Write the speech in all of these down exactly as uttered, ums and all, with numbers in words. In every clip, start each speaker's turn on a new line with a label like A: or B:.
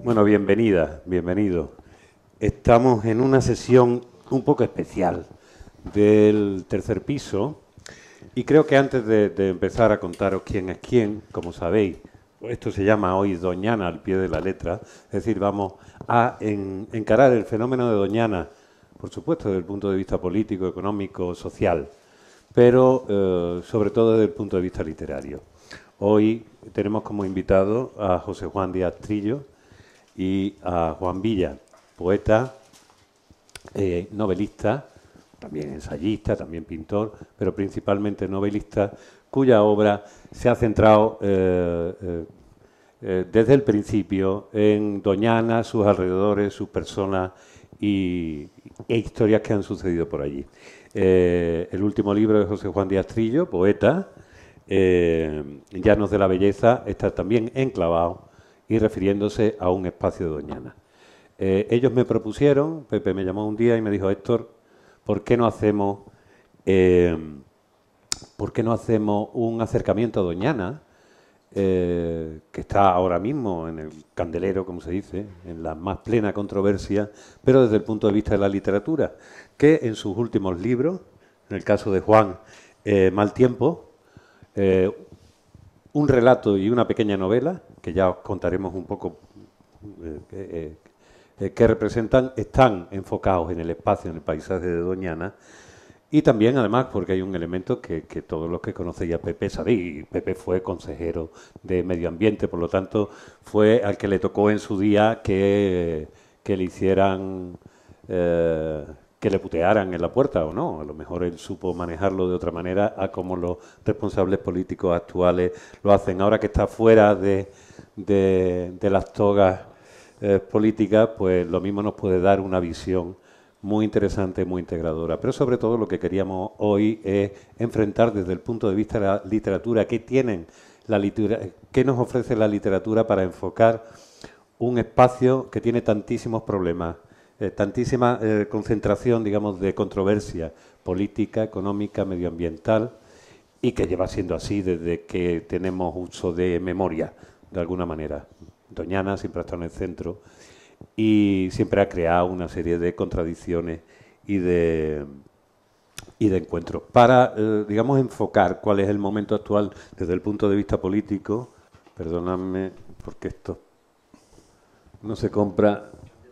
A: Bueno, bienvenida, bienvenido. Estamos en una sesión un poco especial del tercer piso y creo que antes de, de empezar a contaros quién es quién, como sabéis, esto se llama hoy Doñana al pie de la letra, es decir, vamos a en, encarar el fenómeno de Doñana, por supuesto desde el punto de vista político, económico, social, pero eh, sobre todo desde el punto de vista literario. Hoy tenemos como invitado a José Juan Díaz Trillo y a Juan Villa, poeta, eh, novelista, también ensayista, también pintor, pero principalmente novelista, cuya obra se ha centrado eh, eh, eh, desde el principio en Doñana, sus alrededores, sus personas y, e historias que han sucedido por allí. Eh, el último libro de José Juan Díaz Trillo, poeta, eh, Llanos de la Belleza, está también enclavado y refiriéndose a un espacio de Doñana. Eh, ellos me propusieron, Pepe me llamó un día y me dijo, Héctor, ¿por qué no hacemos, eh, ¿por qué no hacemos un acercamiento a Doñana, eh, que está ahora mismo en el candelero, como se dice, en la más plena controversia, pero desde el punto de vista de la literatura, que en sus últimos libros, en el caso de Juan, eh, Mal Tiempo, eh, un relato y una pequeña novela, que ya os contaremos un poco eh, eh, eh, qué representan, están enfocados en el espacio, en el paisaje de Doñana, y también, además, porque hay un elemento que, que todos los que conocéis a Pepe sabéis, Pepe fue consejero de Medio Ambiente, por lo tanto, fue al que le tocó en su día que, que le hicieran... Eh, que le putearan en la puerta o no. A lo mejor él supo manejarlo de otra manera a como los responsables políticos actuales lo hacen. Ahora que está fuera de, de, de las togas eh, políticas, pues lo mismo nos puede dar una visión muy interesante, muy integradora. Pero sobre todo lo que queríamos hoy es enfrentar desde el punto de vista de la literatura, qué tienen la literatura, qué nos ofrece la literatura para enfocar un espacio que tiene tantísimos problemas, Eh, tantísima eh, concentración, digamos, de controversia política, económica, medioambiental, y que lleva siendo así desde que tenemos uso de memoria, de alguna manera. Doñana siempre ha estado en el centro y siempre ha creado una serie de contradicciones y de, y de encuentros. Para, eh, digamos, enfocar cuál es el momento actual desde el punto de vista político, perdonadme, porque esto no se compra...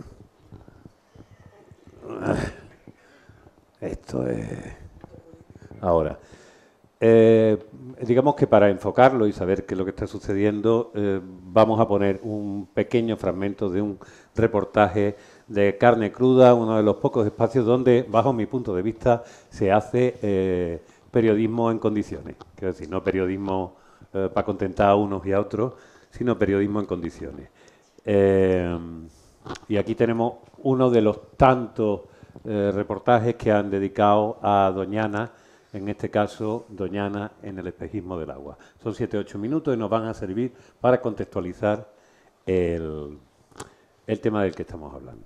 A: Esto es... Ahora, eh, digamos que para enfocarlo y saber qué es lo que está sucediendo, eh, vamos a poner un pequeño fragmento de un reportaje de Carne Cruda, uno de los pocos espacios donde, bajo mi punto de vista, se hace eh, periodismo en condiciones. Quiero decir, no periodismo eh, para contentar a unos y a otros, sino periodismo en condiciones. Eh, y aquí tenemos uno de los tantos eh, reportajes que han dedicado a Doñana, en este caso Doñana en el espejismo del agua. Son siete ocho minutos y nos van a servir para contextualizar el, el tema del que estamos hablando.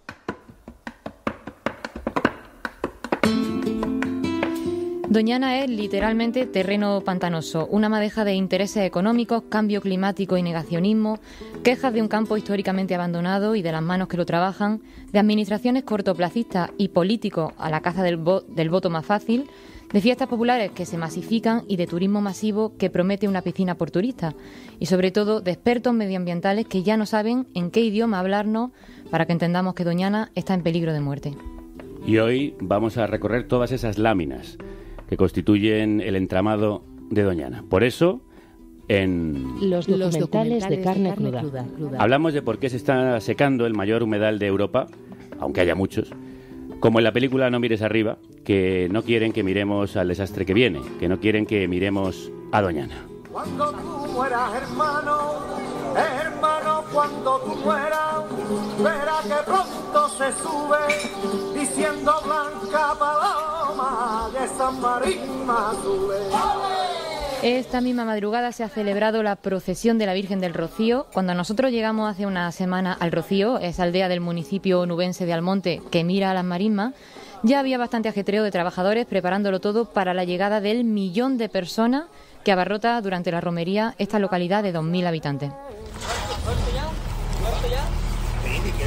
B: Doñana es literalmente terreno pantanoso, una madeja de intereses económicos, cambio climático y negacionismo, quejas de un campo históricamente abandonado y de las manos que lo trabajan, de administraciones cortoplacistas y políticos a la caza del, vo del voto más fácil, de fiestas populares que se masifican y de turismo masivo que promete una piscina por turistas, y sobre todo de expertos medioambientales que ya no saben en qué idioma hablarnos para que entendamos que Doñana está en peligro de muerte.
C: Y hoy vamos a recorrer todas esas láminas que constituyen el entramado de Doñana. Por eso, en
D: los documentales, los documentales de carne, de carne cruda. Cruda, cruda
C: hablamos de por qué se está secando el mayor humedal de Europa, aunque haya muchos, como en la película No mires arriba, que no quieren que miremos al desastre que viene, que no quieren que miremos a Doñana.
E: Cuando tú mueras, hermano, hermano, cuando tú mueras, verá que pronto se sube, diciendo blanca paloma de San Marisma sube.
B: Esta misma madrugada se ha celebrado la procesión de la Virgen del Rocío. Cuando nosotros llegamos hace una semana al Rocío, esa aldea del municipio onubense de Almonte que mira a las marismas, ya había bastante ajetreo de trabajadores preparándolo todo para la llegada del millón de personas que abarrota durante la romería esta localidad de dos mil habitantes.
F: ¿Muerto ya? ¿Muerto ya?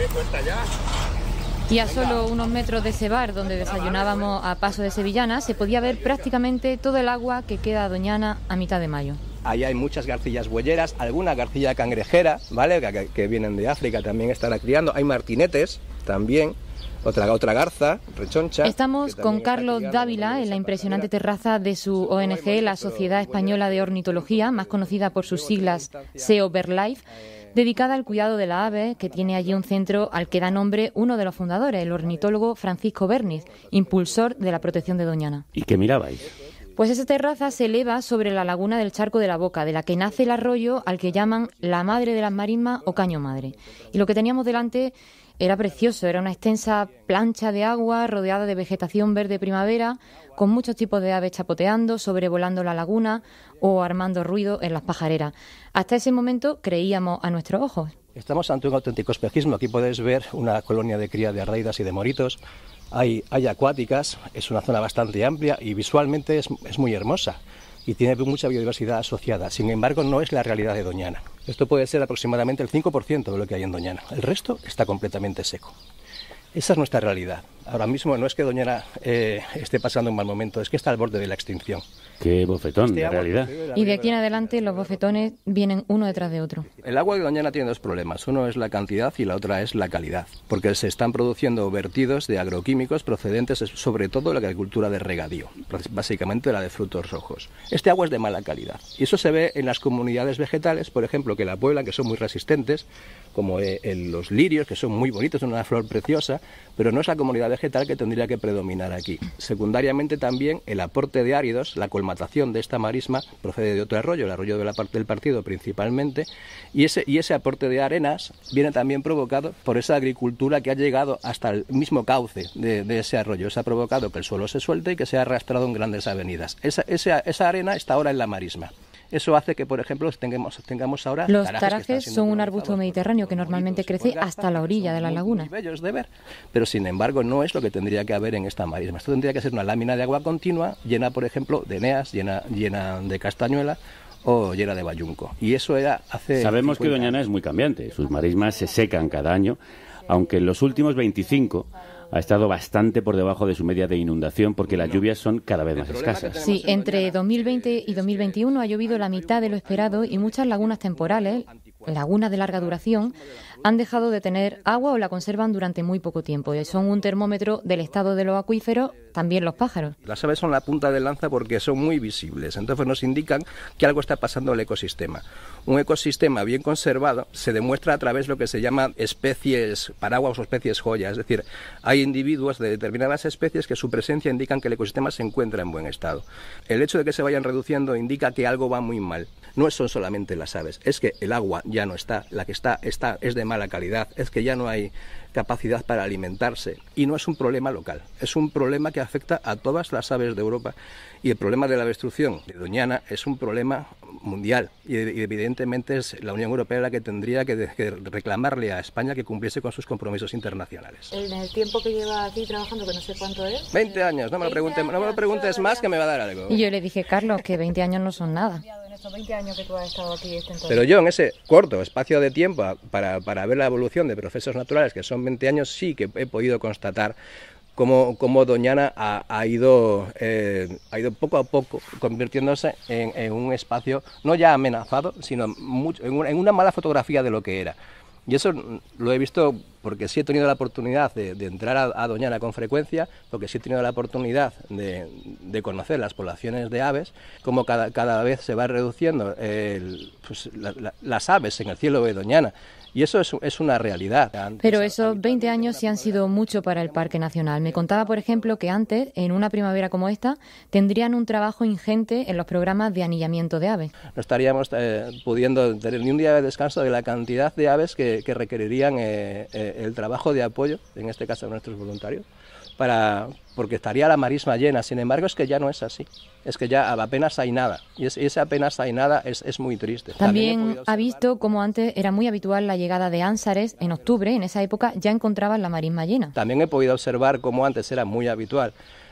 B: Y a solo unos metros de ese bar donde desayunábamos a paso de Sevillana se podía ver prácticamente todo el agua que queda a Doñana a mitad de mayo.
F: Ahí hay muchas garcillas bueyeras, alguna garcilla cangrejera, ¿vale? Que, que vienen de África, también estará criando. Hay martinetes también, otra, otra garza, rechoncha.
B: Estamos con Carlos Dávila en la impresionante terraza de su O N G, la Sociedad Española de Ornitología, más conocida por sus siglas S E O BirdLife, dedicada al cuidado de la ave, que tiene allí un centro al que da nombre uno de los fundadores, el ornitólogo Francisco Berniz, impulsor de la protección de Doñana.
C: ¿Y qué mirabais?
B: Pues esa terraza se eleva sobre la laguna del Charco de la Boca, de la que nace el arroyo al que llaman la madre de las marismas o caño madre. Y lo que teníamos delante era precioso, era una extensa plancha de agua rodeada de vegetación verde primavera, con muchos tipos de aves chapoteando, sobrevolando la laguna o armando ruido en las pajareras. Hasta ese momento creíamos a nuestros ojos.
F: Estamos ante un auténtico espejismo. Aquí podéis ver una colonia de cría de arraidas y de moritos. Hay, hay acuáticas, es una zona bastante amplia y visualmente es, es muy hermosa y tiene mucha biodiversidad asociada. Sin embargo, no es la realidad de Doñana. Esto puede ser aproximadamente el cinco por ciento de lo que hay en Doñana. El resto está completamente seco. Esa es nuestra realidad. Ahora mismo no es que Doñana eh, esté pasando un mal momento, es que está al borde de la extinción.
C: Qué bofetón, de realidad.
B: Y de aquí en adelante los bofetones vienen uno detrás de otro.
F: El agua de Doñana tiene dos problemas. Uno es la cantidad y la otra es la calidad. Porque se están produciendo vertidos de agroquímicos procedentes sobre todo de la agricultura de regadío, básicamente la de frutos rojos. Este agua es de mala calidad. Y eso se ve en las comunidades vegetales, por ejemplo, que la pueblan, que son muy resistentes, como eh, en los lirios, que son muy bonitos, son una flor preciosa, pero no es la comunidad vegetal que tendría que predominar aquí. Secundariamente también el aporte de áridos, la colmatación de esta marisma procede de otro arroyo, el arroyo de la parte del partido principalmente, y ese, y ese aporte de arenas viene también provocado por esa agricultura que ha llegado hasta el mismo cauce de, de ese arroyo. Eso ha provocado que el suelo se suelte y que se ha arrastrado en grandes avenidas. Esa, esa, esa arena está ahora en la marisma. Eso hace que, por ejemplo, tengamos, tengamos ahora...
B: Los tarajes son un arbusto mediterráneo que normalmente crece hasta la orilla de la laguna.
F: Muy bellos de ver, pero sin embargo no es lo que tendría que haber en esta marisma. Esto tendría que ser una lámina de agua continua, llena, por ejemplo, de eneas, llena, llena de castañuela o llena de bayunco. Y eso era hace...
C: Sabemos que Doñana es muy cambiante. Sus marismas se secan cada año, aunque en los últimos veinticinco... ha estado bastante por debajo de su media de inundación porque las lluvias son cada vez más escasas.
B: Sí, entre dos mil veinte y dos mil veintiuno ha llovido la mitad de lo esperado y muchas lagunas temporales, lagunas de larga duración, han dejado de tener agua o la conservan durante muy poco tiempo. Y son un termómetro del estado de los acuíferos, también los pájaros.
F: Las aves son la punta de lanza porque son muy visibles, entonces nos indican que algo está pasando en el ecosistema. Un ecosistema bien conservado se demuestra a través de lo que se llama especies paraguas o especies joya, es decir, hay individuos de determinadas especies que su presencia indican que el ecosistema se encuentra en buen estado. El hecho de que se vayan reduciendo indica que algo va muy mal. No son solamente las aves, es que el agua ya no está, la que está, está es de mala calidad, es que ya no hay capacidad para alimentarse y no es un problema local, es un problema que afecta a todas las aves de Europa y el problema de la destrucción de Doñana es un problema mundial y evidentemente es la Unión Europea la que tendría que, de, que reclamarle a España que cumpliese con sus compromisos internacionales.
B: En el tiempo que lleva aquí trabajando, que no sé cuánto es...
F: veinte años, no me lo preguntes, no me lo preguntes más que me va a dar algo.
B: Y yo le dije, Carlos, que veinte años no son nada.
G: En estos veinte años que tú has estado aquí, este entonces.
F: Pero yo en ese corto espacio de tiempo para, para ver la evolución de procesos naturales, que son veinte años, sí que he podido constatar cómo, cómo Doñana ha, ha, ido, eh, ha ido poco a poco convirtiéndose en, en un espacio no ya amenazado, sino mucho, en, una, en una mala fotografía de lo que era. Y eso lo he visto porque sí he tenido la oportunidad de, de entrar a, a Doñana con frecuencia, porque sí he tenido la oportunidad de, de conocer las poblaciones de aves, cómo cada, cada vez se va reduciendo el, pues, la, la, las aves en el cielo de Doñana. Y eso es, es una realidad. Antes,
B: Pero esos veinte años sí han sido mucho para el Parque Nacional. Me contaba, por ejemplo, que antes, en una primavera como esta, tendrían un trabajo ingente en los programas de anillamiento de aves.
F: No estaríamos eh, pudiendo tener ni un día de descanso de la cantidad de aves que, que requerirían eh, eh, el trabajo de apoyo, en este caso de nuestros voluntarios, para, porque estaría la marisma llena. Sin embargo, es que ya no es así. Es que ya apenas hay nada. Y es, ese apenas hay nada es, es muy triste.
B: También, También ha visto cómo antes era muy habitual la llegada de ánsares. En octubre, en esa época, ya encontraban la marisma llena.
F: También he podido observar cómo antes era muy habitual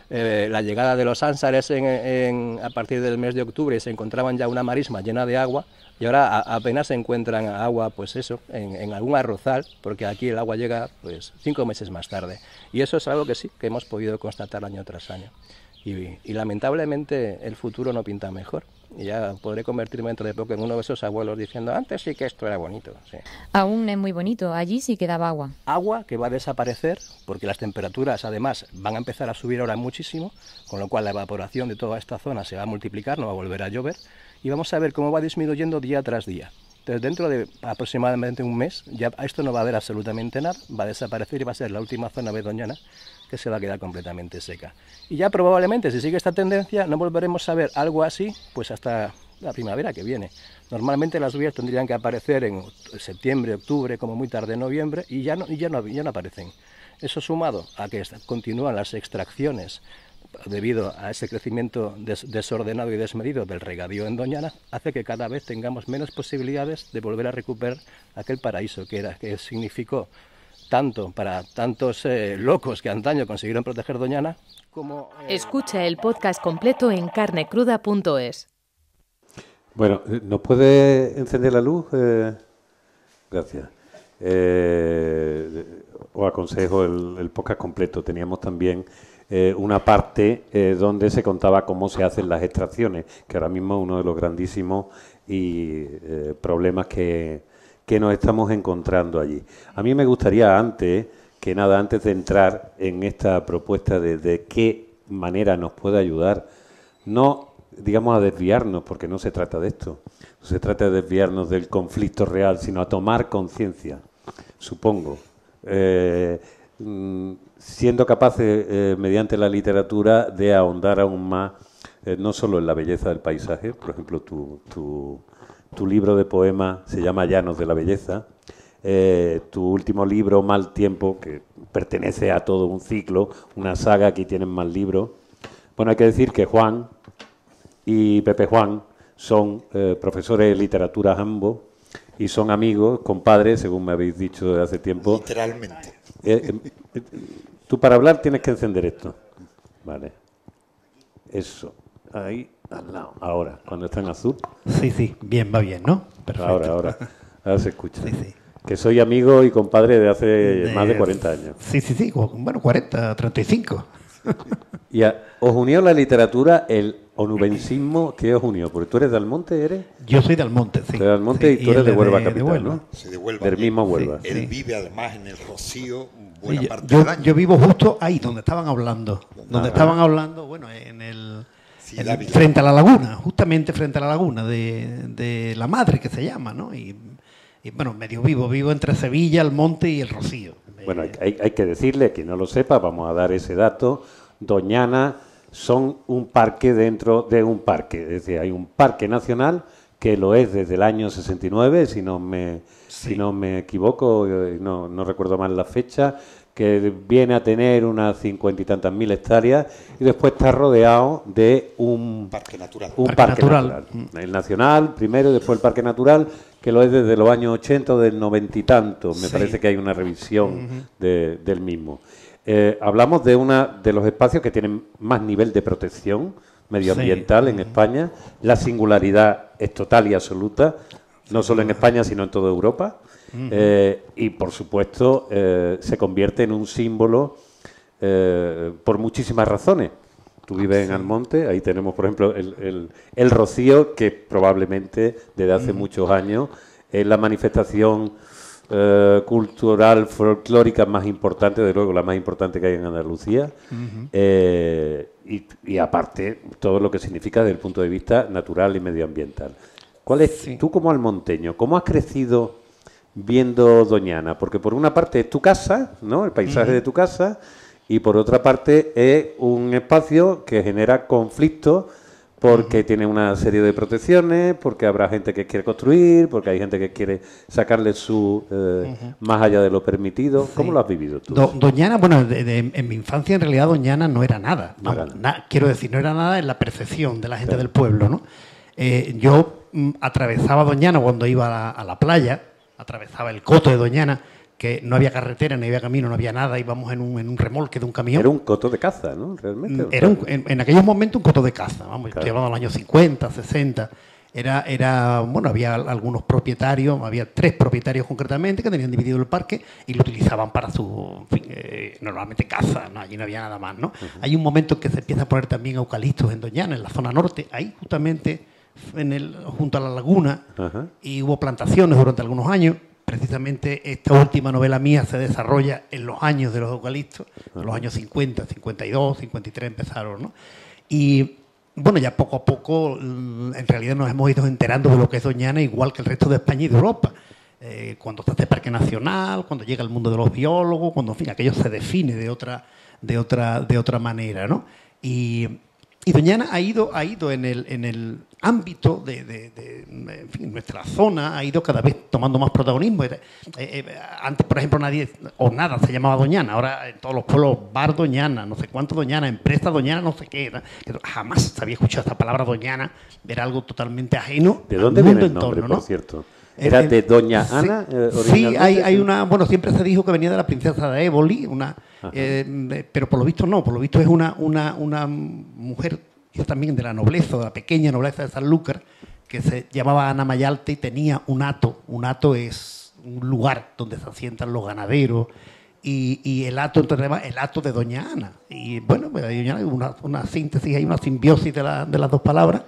F: eh, la llegada de los ánsares en, en, a partir del mes de octubre y se encontraban ya una marisma llena de agua, y ahora a, apenas se encuentran agua, pues eso, en, en algún arrozal, porque aquí el agua llega pues cinco meses más tarde. Y eso es algo que sí, que hemos podido constatar año tras año. Y, y lamentablemente el futuro no pinta mejor. Y ya podré convertirme dentro de poco en uno de esos abuelos diciendo, antes sí que esto era bonito. Sí.
B: Aún es muy bonito, allí sí quedaba agua.
F: Agua que va a desaparecer porque las temperaturas además van a empezar a subir ahora muchísimo, con lo cual la evaporación de toda esta zona se va a multiplicar, no va a volver a llover, y vamos a ver cómo va disminuyendo día tras día. Entonces dentro de aproximadamente un mes ya esto no va a haber absolutamente nada, va a desaparecer y va a ser la última zona bedoñana que se va a quedar completamente seca. Y ya probablemente, si sigue esta tendencia, no volveremos a ver algo así pues hasta la primavera que viene. Normalmente las lluvias tendrían que aparecer en septiembre, octubre, como muy tarde noviembre, y ya no, y ya no, ya no aparecen. Eso sumado a que continúan las extracciones debido a ese crecimiento des desordenado y desmedido del regadío en Doñana, hace que cada vez tengamos menos posibilidades de volver a recuperar aquel paraíso que, era, que significó tanto para tantos eh, locos que antaño consiguieron proteger Doñana, como...
D: Eh... Escucha el podcast completo en carne cruda punto es.
A: Bueno, ¿nos puede encender la luz? Eh, gracias. Eh, os aconsejo el, el podcast completo. Teníamos también eh, una parte eh, donde se contaba cómo se hacen las extracciones, que ahora mismo es uno de los grandísimos y, eh, problemas que... que nos estamos encontrando allí. A mí me gustaría antes, que nada, antes de entrar en esta propuesta de, de qué manera nos puede ayudar, no, digamos, a desviarnos, porque no se trata de esto, no se trata de desviarnos del conflicto real, sino a tomar conciencia, supongo, eh, siendo capaces, eh, mediante la literatura, de ahondar aún más, eh, no solo en la belleza del paisaje, por ejemplo, tu... tu Tu libro de poemas se llama Llanos de la Belleza. Eh, tu último libro, Mal Tiempo, que pertenece a todo un ciclo, una saga, aquí tienen más libros. Bueno, hay que decir que Juan y Pepe Juan son eh, profesores de literatura ambos y son amigos, compadres, según me habéis dicho desde hace tiempo.
H: Literalmente.
A: Eh, eh, tú para hablar tienes que encender esto. Vale. Eso. Ahí. Al lado. Ahora, cuando está en azul.
I: Sí, sí, bien, va bien, ¿no? Perfecto.
A: Ahora, ahora, ahora se escucha.
I: Sí, sí.
A: Que soy amigo y compadre de hace de, más de cuarenta años.
I: Sí, sí, sí, bueno, cuarenta, treinta y cinco.
A: Y a, os unió la literatura el onubensismo. ¿Qué os unió? Porque tú eres de Almonte, ¿eres?
I: Yo soy de Almonte, sí.
A: De Almonte
I: sí,
A: y tú eres de Huelva
I: de,
A: capital,
I: de Huelva.
A: ¿no?
H: Sí, de Huelva.
A: Del mismo Huelva.
H: Sí, él
A: sí.
H: vive además en el Rocío buena
I: sí,
H: parte
I: yo,
H: del año.
I: Yo vivo justo ahí, donde estaban hablando. Donde
A: ah,
I: estaban hablando, bueno, en el...
H: Sí,
I: el, frente a la laguna, justamente frente a la laguna de, de la Madre, que se llama, ¿no? Y, y bueno, medio vivo, vivo entre Sevilla, el Monte y el Rocío.
A: Bueno, hay, hay que decirle, que no lo sepa, vamos a dar ese dato. Doñana son un parque dentro de un parque, es decir, hay un parque nacional que lo es desde el año sesenta y nueve, si no me, sí. si no me equivoco, no, no recuerdo mal la fecha, que viene a tener unas cincuenta y tantas mil hectáreas y después está rodeado de un
H: parque natural.
A: Un
I: parque
A: parque
I: natural.
A: natural. El nacional primero y después el parque natural, que lo es desde los años ochenta o del noventa y tanto. Me sí. parece que hay una revisión uh-huh. de, del mismo. Eh, hablamos de una de los espacios que tienen más nivel de protección medioambiental sí. en uh-huh. España. La singularidad es total y absoluta, no solo en España, sino en toda Europa. Uh-huh. Eh, y por supuesto eh, se convierte en un símbolo eh, por muchísimas razones. Tú vives sí. en Almonte, ahí tenemos por ejemplo el, el, el Rocío, que probablemente desde hace uh-huh. muchos años es la manifestación eh, cultural folclórica más importante, de luego la más importante que hay en Andalucía. Uh-huh. eh, y, y aparte todo lo que significa desde el punto de vista natural y medioambiental. ¿Cuál es, sí. tú como almonteño, cómo has crecido viendo Doñana? Porque por una parte es tu casa, ¿no? El paisaje uh-huh. de tu casa, y por otra parte es un espacio que genera conflictos porque uh-huh. tiene una serie de protecciones, porque habrá gente que quiere construir, porque hay gente que quiere sacarle su eh, uh-huh. más allá de lo permitido. Sí. ¿Cómo lo has vivido tú?
I: Do, Doñana, bueno, de, de, en mi infancia en realidad Doñana no era nada. No
A: Vamos,
I: era na, quiero decir, no era nada en la percepción de la gente claro. del pueblo, ¿no? Eh, yo mm, atravesaba Doñana cuando iba a la, a la playa, atravesaba el coto de Doñana que no había carretera, no había camino, no había nada, íbamos en un, en un remolque de un camión.
A: Era un coto de caza, ¿no? Realmente.
I: Era un, en, en aquellos momentos un coto de caza, vamos,
A: Claro.
I: estoy hablando de los años cincuenta, sesenta. Era, era, bueno, había algunos propietarios, había tres propietarios concretamente que tenían dividido el parque y lo utilizaban para su, en fin, eh, normalmente caza, ¿no? Allí no había nada más, ¿no? Uh-huh. Hay un momento en que se empieza a poner también eucaliptos en Doñana, en la zona norte, ahí justamente en el, junto a la laguna, uh-huh. y hubo plantaciones durante algunos años. Precisamente esta última novela mía se desarrolla en los años de los eucaliptos, uh-huh. en los años cincuenta, cincuenta y dos, cincuenta y tres empezaron, ¿no? Y bueno, ya poco a poco, en realidad nos hemos ido enterando de lo que es Doñana, igual que el resto de España y de Europa. Eh, cuando se hace parque nacional, cuando llega el mundo de los biólogos, cuando, en fin, aquello se define de otra, de otra, de otra manera, ¿no? Y, y Doñana ha ido, ha ido en el, en el ámbito de, de, de en fin, nuestra zona, ha ido cada vez tomando más protagonismo. Eh, eh, antes, por ejemplo, nadie o nada se llamaba Doñana. Ahora en todos los pueblos, bar Doñana, no sé cuánto Doñana, empresa Doñana, no sé qué. ¿no? Jamás se había escuchado esta palabra Doñana, era algo totalmente ajeno.
A: ¿De dónde viene el nombre, por cierto? ¿Era de Doña Ana?
I: Sí, eh, sí hay, hay una... Bueno, siempre se dijo que venía de la princesa de Éboli, una, eh, pero por lo visto no, por lo visto es una, una, una mujer también de la nobleza, de la pequeña nobleza de Sanlúcar, que se llamaba Ana Mayalte y tenía un hato. Un hato es un lugar donde se asientan los ganaderos y, y el hato, entonces, se llama el hato de Doña Ana. Y bueno, pues hay una, una síntesis, hay una simbiosis de, la, de las dos palabras.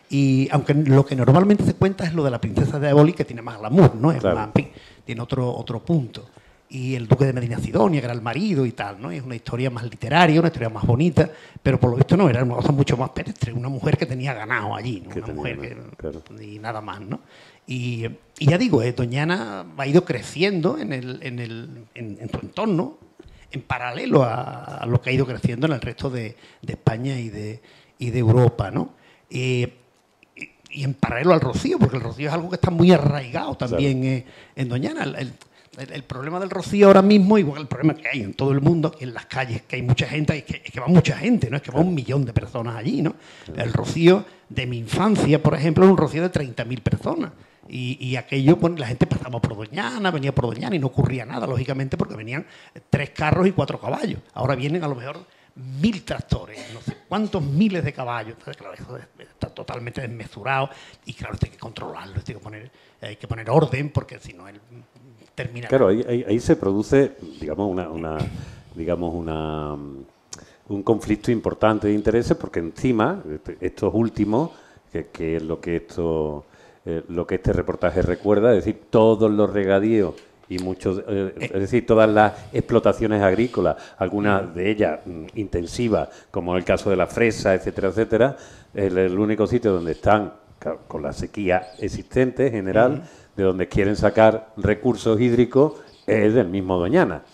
I: Y aunque lo que normalmente se cuenta es lo de la princesa de Éboli, que tiene más glamour, ¿no? Es
A: claro.
I: más, tiene otro, otro punto. Y el duque de Medina Sidonia, que era el marido y tal, ¿no? Es una historia más literaria, una historia más bonita, pero por lo visto no, era una cosa mucho más pedestre, una mujer que tenía ganado allí, ¿no? Una mujer que, claro. y nada más, ¿no? Y, y ya digo, eh, Doñana ha ido creciendo en, el, en, el, en, en su entorno, en paralelo a, a lo que ha ido creciendo en el resto de, de España y de, y de Europa, ¿no? Eh, y en paralelo al rocío, porque el rocío es algo que está muy arraigado también claro. eh, en Doñana. El, el, el problema del rocío ahora mismo, igual el problema que hay en todo el mundo, en las calles, que hay mucha gente, es que, es que va mucha gente, ¿no? Es que va un millón de personas allí, ¿no? El rocío de mi infancia, por ejemplo, es un rocío de treinta mil personas. Y, y aquello, bueno, la gente pasaba por Doñana, venía por Doñana y no ocurría nada, lógicamente, porque venían tres carros y cuatro caballos. Ahora vienen a lo mejor mil tractores, no sé cuántos miles de caballos. Entonces, claro, eso está totalmente desmesurado y claro, hay que controlarlo, hay que poner, hay que poner orden, porque si no, él termina.
A: Claro, ahí, ahí, ahí se produce, digamos, una, una digamos una un conflicto importante de intereses, porque encima, estos últimos, que, que es lo que esto eh, lo que este reportaje recuerda, es decir, todos los regadíos y muchos, eh, es decir, todas las explotaciones agrícolas, algunas de ellas mm, intensivas, como el caso de la fresa, etcétera, etcétera, es el único sitio donde están, con la sequía existente en general, uh-huh. de donde quieren sacar recursos hídricos, es del mismo Doñana.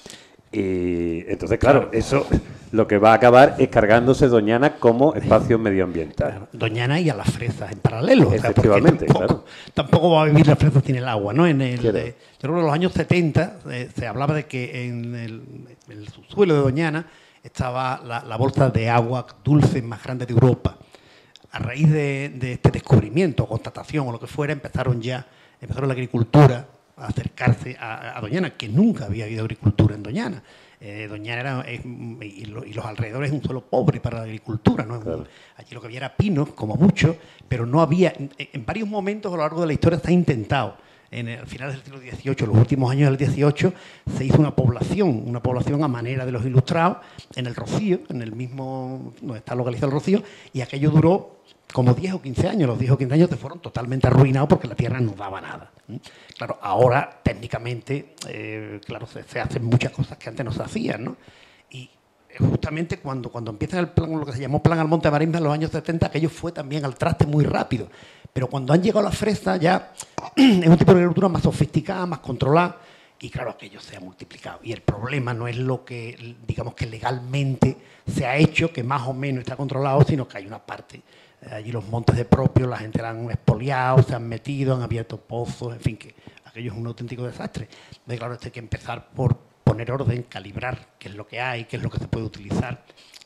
A: Y entonces, claro, eso lo que va a acabar es cargándose Doñana como espacio medioambiental.
I: Claro, Doñana y a las fresas en paralelo.
A: Efectivamente,
I: o sea, tampoco,
A: claro.
I: Tampoco va a vivir las fresas sin el agua, ¿no? En el, de, yo creo que en los años setenta eh, se hablaba de que en el, en el subsuelo de Doñana estaba la, la bolsa de agua dulce más grande de Europa. A raíz de, de este descubrimiento, constatación o lo que fuera, empezaron ya, empezaron la agricultura a acercarse a, a Doñana, que nunca había habido agricultura en Doñana. Eh, Doñana era, es, y, lo, y los alrededores es un suelo pobre para la agricultura, ¿no? Claro. Allí lo que había era pinos, como mucho, pero no había, en, en varios momentos a lo largo de la historia se ha intentado. En el, al final del siglo dieciocho, los últimos años del dieciocho, se hizo una población, una población a manera de los ilustrados, en el Rocío, en el mismo, donde está localizado el Rocío, y aquello duró como diez o quince años. Los diez o quince años se fueron totalmente arruinados porque la tierra no daba nada. Claro, ahora técnicamente, eh, claro, se, se hacen muchas cosas que antes no se hacían, ¿no? Y justamente cuando, cuando empieza el plan, lo que se llamó Plan Almonte Marisma en los años setenta, aquello fue también al traste muy rápido. Pero cuando han llegado las fresas ya es un tipo de agricultura más sofisticada, más controlada, y claro, aquello se ha multiplicado. Y el problema no es lo que, digamos, que legalmente se ha hecho, que más o menos está controlado, sino que hay una parte. Allí los montes de propio, la gente la han expoliado, se han metido, han abierto pozos, en fin, que aquello es un auténtico desastre. Entonces, claro, esto hay que empezar por poner orden, calibrar qué es lo que hay, qué es lo que se puede utilizar.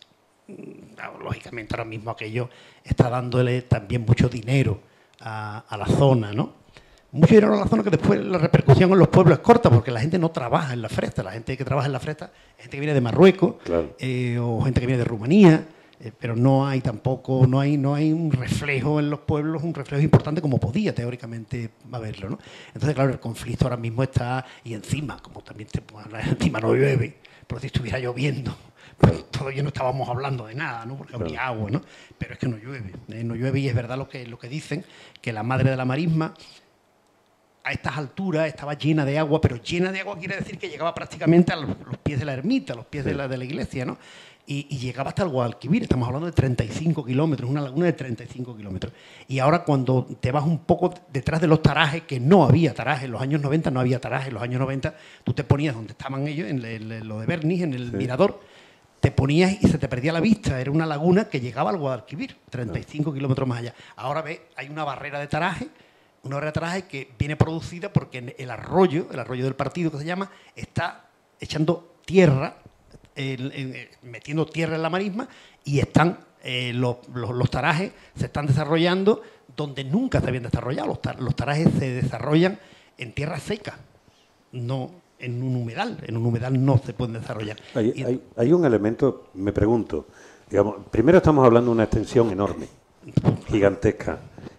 I: Lógicamente, ahora mismo aquello está dándole también mucho dinero a, a la zona, ¿no? Muchos llegaron a la zona que después la repercusión en los pueblos es corta, porque la gente no trabaja en la fresta. La gente que trabaja en la fresta es gente que viene de Marruecos, claro. eh, o gente que viene de Rumanía, eh, pero no hay tampoco, no hay, no hay un reflejo en los pueblos, un reflejo importante como podía teóricamente haberlo, ¿no? Entonces, claro, el conflicto ahora mismo está, y encima, como también te puedo hablar, encima no llueve, pero si estuviera lloviendo, pues todavía no estábamos hablando de nada, ¿no? Porque habría agua, ¿no? Pero es que no llueve, ¿eh? No llueve, y es verdad lo que, lo que dicen, que la madre de la marisma a estas alturas estaba llena de agua, pero llena de agua quiere decir que llegaba prácticamente a los, los pies de la ermita, a los pies sí. de, la, de la iglesia, ¿no? Y, y llegaba hasta el Guadalquivir, estamos hablando de treinta y cinco kilómetros, una laguna de treinta y cinco kilómetros. Y ahora cuando te vas un poco detrás de los tarajes, que no había tarajes, en los años noventa no había tarajes, en los años noventa tú te ponías donde estaban ellos, en, el, en lo de Bernis, en el sí. mirador, te ponías y se te perdía la vista, era una laguna que llegaba al Guadalquivir, treinta y cinco kilómetros más allá. Ahora ves, hay una barrera de taraje, una barrera de taraje que viene producida porque el arroyo, el arroyo del partido que se llama, está echando tierra, el, el, metiendo tierra en la marisma, y están eh, los, los, los tarajes se están desarrollando donde nunca se habían desarrollado. Los, tar, los tarajes se desarrollan en tierra seca, no en un humedal. En un humedal no se pueden desarrollar.
A: Hay, y, hay, hay un elemento, me pregunto, digamos, primero estamos hablando de una extensión enorme, gigantesca.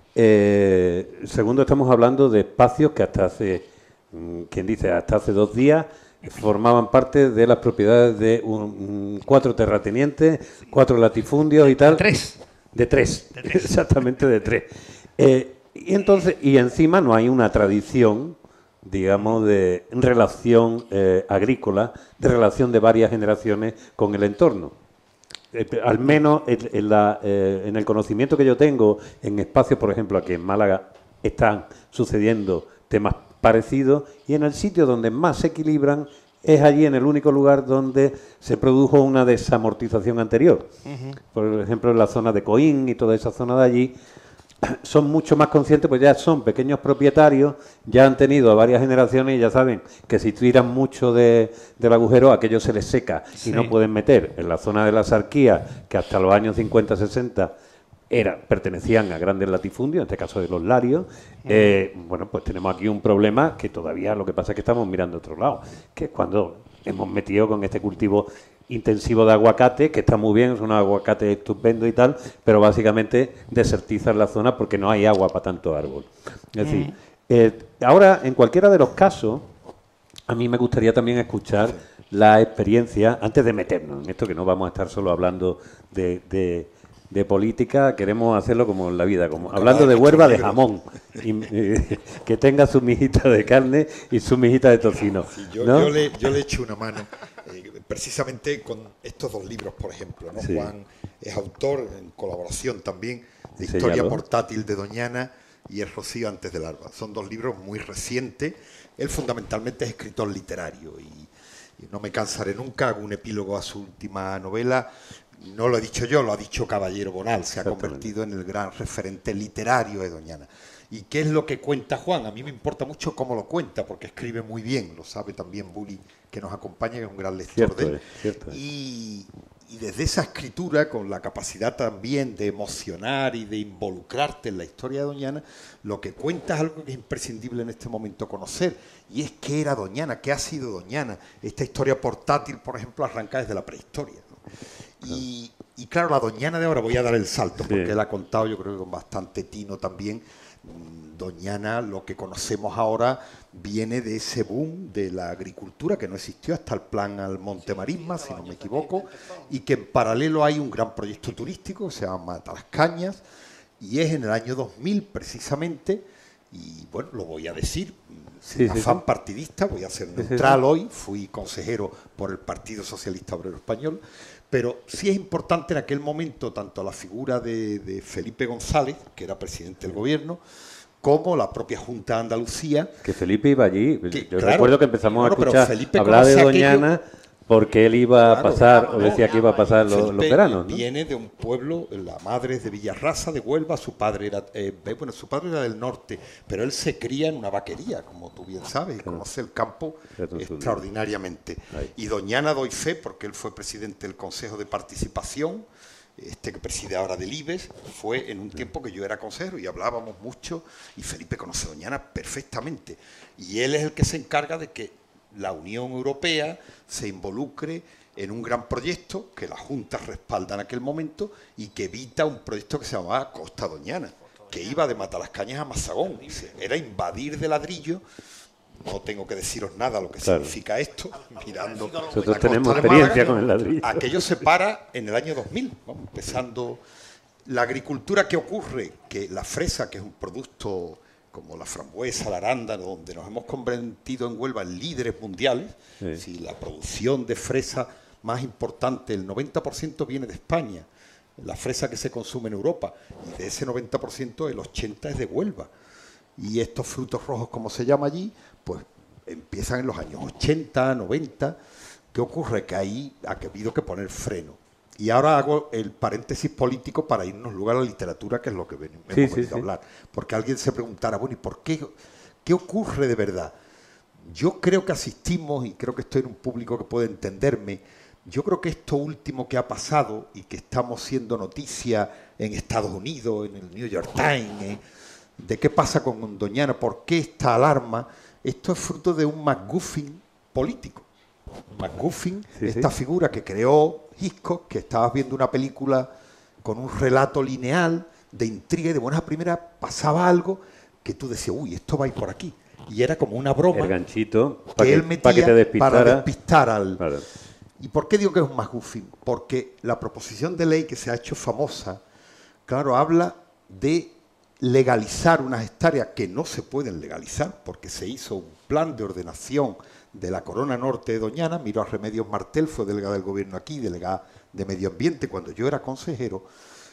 A: Eh, segundo, estamos hablando de espacios que hasta hace, quien dice, hasta hace dos días formaban parte de las propiedades de un, un, cuatro terratenientes, cuatro latifundios y tal.
I: Tres.
A: De tres, de tres. Exactamente de tres. Eh, y entonces, y encima no hay una tradición, digamos, de relación eh, agrícola, de relación de varias generaciones con el entorno. Eh, al menos en, en, la, eh, en el conocimiento que yo tengo en espacios, por ejemplo, aquí en Málaga están sucediendo temas parecidos, y en el sitio donde más se equilibran es allí, en el único lugar donde se produjo una desamortización anterior. Uh-huh. Por ejemplo, en la zona de Coín y toda esa zona de allí, son mucho más conscientes, pues ya son pequeños propietarios, ya han tenido varias generaciones y ya saben que si tiran mucho de, del agujero, aquello se les seca sí. y no pueden meter. En la zona de la Sarquía, que hasta los años cincuenta, sesenta era, pertenecían a grandes latifundios, en este caso de los Larios, eh, bueno, pues tenemos aquí un problema que todavía lo que pasa es que estamos mirando a otro lado, que es cuando hemos metido con este cultivo intensivo de aguacate, que está muy bien, es un aguacate estupendo y tal, pero básicamente desertiza la zona porque no hay agua para tanto árbol. Es decir, mm. eh, ahora, en cualquiera de los casos, a mí me gustaría también escuchar la experiencia, antes de meternos en esto, que no vamos a estar solo hablando de, de, de política, queremos hacerlo como en la vida, como hablando de Huelva de jamón, y, y, que tenga su mijita de carne y su mijita de tocino.
H: Sí, yo,
A: ¿no?
H: yo, le, yo le echo una mano. Eh, precisamente con estos dos libros, por ejemplo, ¿no? Sí. Juan es autor, en colaboración también, de Historia Sellado. Portátil de Doñana y El Rocío antes del alba. Son dos libros muy recientes. Él fundamentalmente es escritor literario y, y no me cansaré nunca, hago un epílogo a su última novela. No lo he dicho yo, lo ha dicho Caballero Bonal, se ha convertido en el gran referente literario de Doñana. ¿Y qué es lo que cuenta Juan? A mí me importa mucho cómo lo cuenta, porque escribe muy bien, lo sabe también Bulli, que nos acompaña, que es un gran lector
A: cierto
H: de él.
A: Es, cierto es.
H: Y, y desde esa escritura, con la capacidad también de emocionar y de involucrarte en la historia de Doñana, lo que cuenta es algo que es imprescindible en este momento conocer, y es qué era Doñana, qué ha sido Doñana. Esta historia portátil, por ejemplo, arranca desde la prehistoria, ¿no? Claro. Y, y claro, la Doñana de ahora, voy a dar el salto, porque sí. él ha contado, yo creo que con bastante tino también. Doñana, lo que conocemos ahora, viene de ese boom de la agricultura que no existió hasta el plan al Monte Marisma, si no me equivoco, y que en paralelo hay un gran proyecto turístico que se llama Matalascañas, y es en el año dos mil precisamente, y bueno, lo voy a decir, sin sí, afán sí, partidista, voy a ser neutral sí, sí. hoy, fui consejero por el Partido Socialista Obrero Español, pero sí es importante en aquel momento tanto la figura de, de Felipe González, que era presidente del gobierno, como la propia Junta de Andalucía.
A: Que Felipe iba allí.
H: Que,
A: Yo
H: claro,
A: recuerdo que empezamos
H: bueno,
A: a escuchar hablar de Doñana aquello, porque él iba a pasar, claro, o decía no, que iba a pasar los, los veranos, ¿no?
H: Viene de un pueblo, la madre es de Villarrasa, de Huelva, su padre era, eh, bueno, su padre era del norte, pero él se cría en una vaquería, como tú bien sabes, y claro. conoce el campo extraordinariamente. Ahí. Y Doñana doy fe, porque él fue presidente del Consejo de Participación, este que preside ahora del I B E S, fue en un tiempo que yo era consejero y hablábamos mucho, y Felipe conoce a Doñana perfectamente. Y él es el que se encarga de que la Unión Europea se involucre en un gran proyecto que la Junta respalda en aquel momento y que evita un proyecto que se llamaba Costa Doñana, que iba de Matalascañas a Mazagón. Era invadir de ladrillo. No tengo que deciros nada lo que claro. significa esto, mirando...
A: Nosotros tenemos experiencia con el ladrillo.
H: Aquello se para en el año dos mil, vamos, empezando... La agricultura, ¿qué ocurre? Que la fresa, que es un producto como la frambuesa, la arándano, donde nos hemos convertido en Huelva en líderes mundiales, sí. Si la producción de fresa más importante, el noventa por ciento viene de España, la fresa que se consume en Europa, y de ese noventa por ciento el ochenta por ciento es de Huelva. Y estos frutos rojos, como se llama allí, pues empiezan en los años ochenta, noventa. ¿Qué ocurre? Que ahí ha habido que poner freno. Y ahora hago el paréntesis político para irnos luego a la literatura, que es lo que hemos sí, venido sí, a hablar. Sí. Porque alguien se preguntará, bueno, ¿y por qué? ¿Qué ocurre de verdad? Yo creo que asistimos, y creo que estoy en un público que puede entenderme, yo creo que esto último que ha pasado y que estamos siendo noticia en Estados Unidos, en el New York Times, eh, de qué pasa con Doñana, por qué esta alarma, esto es fruto de un MacGuffin político. MacGuffin, sí, esta sí. figura que creó Hitchcock, que estabas viendo una película con un relato lineal de intriga y de buenas a primeras pasaba algo que tú decías, uy, esto va a ir por aquí. Y era como una broma.
A: El ganchito,
H: que, que él metía para, que te despistara. para despistar al...
A: Claro.
H: ¿Y por qué digo que es un MacGuffin? Porque la proposición de ley que se ha hecho famosa, claro, habla de legalizar unas hectáreas que no se pueden legalizar porque se hizo un plan de ordenación de la Corona Norte de Doñana. Miro a Remedios Martel, fue delegada del gobierno aquí, delegada de Medio Ambiente cuando yo era consejero,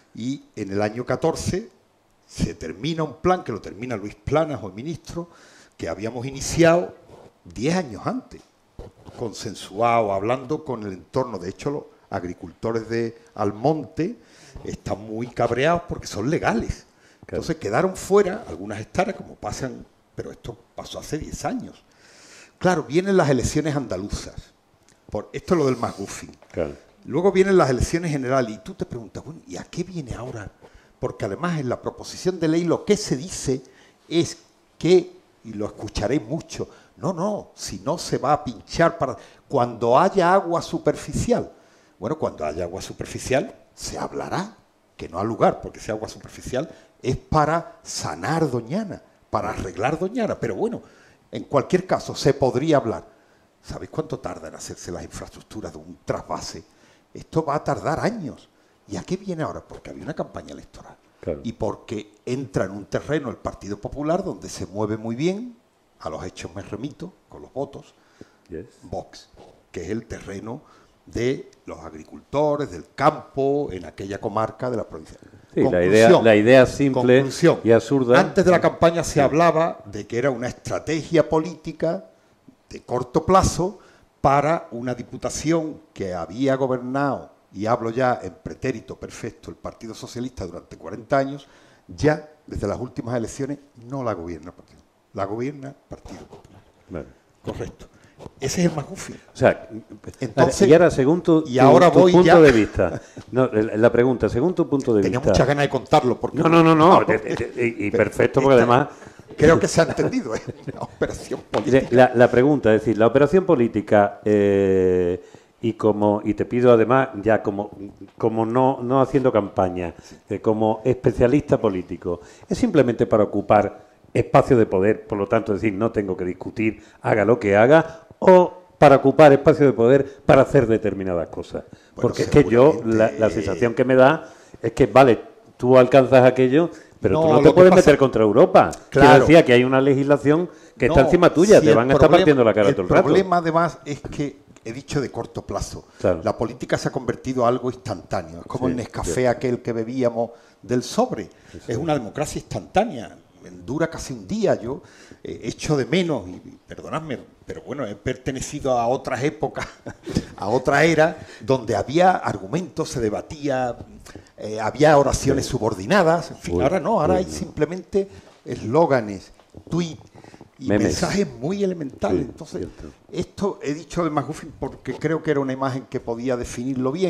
H: y en el año catorce se termina un plan, que lo termina Luis Planas o el ministro, que habíamos iniciado diez años antes, consensuado, hablando con el entorno. De hecho, los agricultores de Almonte están muy cabreados porque son legales. Entonces quedaron fuera algunas hectáreas, como pasan, pero esto pasó hace diez años. Claro, vienen las elecciones andaluzas. Por, esto es lo del MacGuffin. Claro. Luego vienen las elecciones generales y tú te preguntas, bueno, ¿y a qué viene ahora? Porque además en la proposición de ley lo que se dice es que, y lo escucharéis mucho, no, no, si no se va a pinchar para cuando haya agua superficial. Bueno, cuando haya agua superficial se hablará, que no ha lugar, porque ese agua superficial es para sanar Doñana, para arreglar Doñana. Pero bueno, en cualquier caso, se podría hablar. ¿Sabéis cuánto tarda en hacerse las infraestructuras de un trasvase? Esto va a tardar años. ¿Y a qué viene ahora? Porque había una campaña electoral. Claro. Y porque entra en un terreno el Partido Popular donde se mueve muy bien, a los hechos me remito, con los votos, yes. Vox, que es el terreno de los agricultores, del campo, en aquella comarca de la provincia.
A: Sí, la idea, la idea simple conclusión. y absurda.
H: Antes de la campaña se sí. hablaba de que era una estrategia política de corto plazo para una diputación que había gobernado, y hablo ya en pretérito perfecto, el Partido Socialista durante cuarenta años, ya desde las últimas elecciones no la gobierna el Partido, la gobierna Partido Popular. Vale. Correcto. Ese es el MacGuffin.
A: O sea, entonces, y ahora, según tu,
H: y ahora
A: tu,
H: voy
A: tu punto
H: ya...
A: de vista, no, la pregunta, según tu punto de
H: Tenía
A: vista...
H: Tenía muchas ganas de contarlo. Porque
A: no, no, no, no, y, y perfecto, porque además...
H: Creo que se ha entendido, es una operación política.
A: La, la pregunta, es decir, la operación política, eh, y como y te pido además, ya como, como no, no haciendo campaña, eh, como especialista político, es simplemente para ocupar espacio de poder, por lo tanto, es decir, no tengo que discutir, haga lo que haga, o para ocupar espacio de poder para hacer determinadas cosas. Bueno, porque es que yo, la, la sensación que me da es que, vale, tú alcanzas aquello, pero no, tú no te puedes meter contra Europa. Claro. Que decía que hay una legislación que no, está encima tuya, si te van a estar partiendo la cara todo el rato.
H: El problema, además, es que, he dicho de corto plazo, claro. La política se ha convertido en algo instantáneo. Es como sí, el Nescafé sí. aquel que bebíamos del sobre. Sí, sí. Es una democracia instantánea. Dura casi un día. Yo eh, echo de menos, y perdonadme, pero bueno, he pertenecido a otras épocas, a otra era, donde había argumentos, se debatía, eh, había oraciones sí. subordinadas, en fin, uy, ahora no, ahora uy, hay no. simplemente eslóganes, tweets y Memes. mensajes muy elementales. Sí, Entonces, cierto. Esto he dicho de MacGuffin porque creo que era una imagen que podía definirlo bien.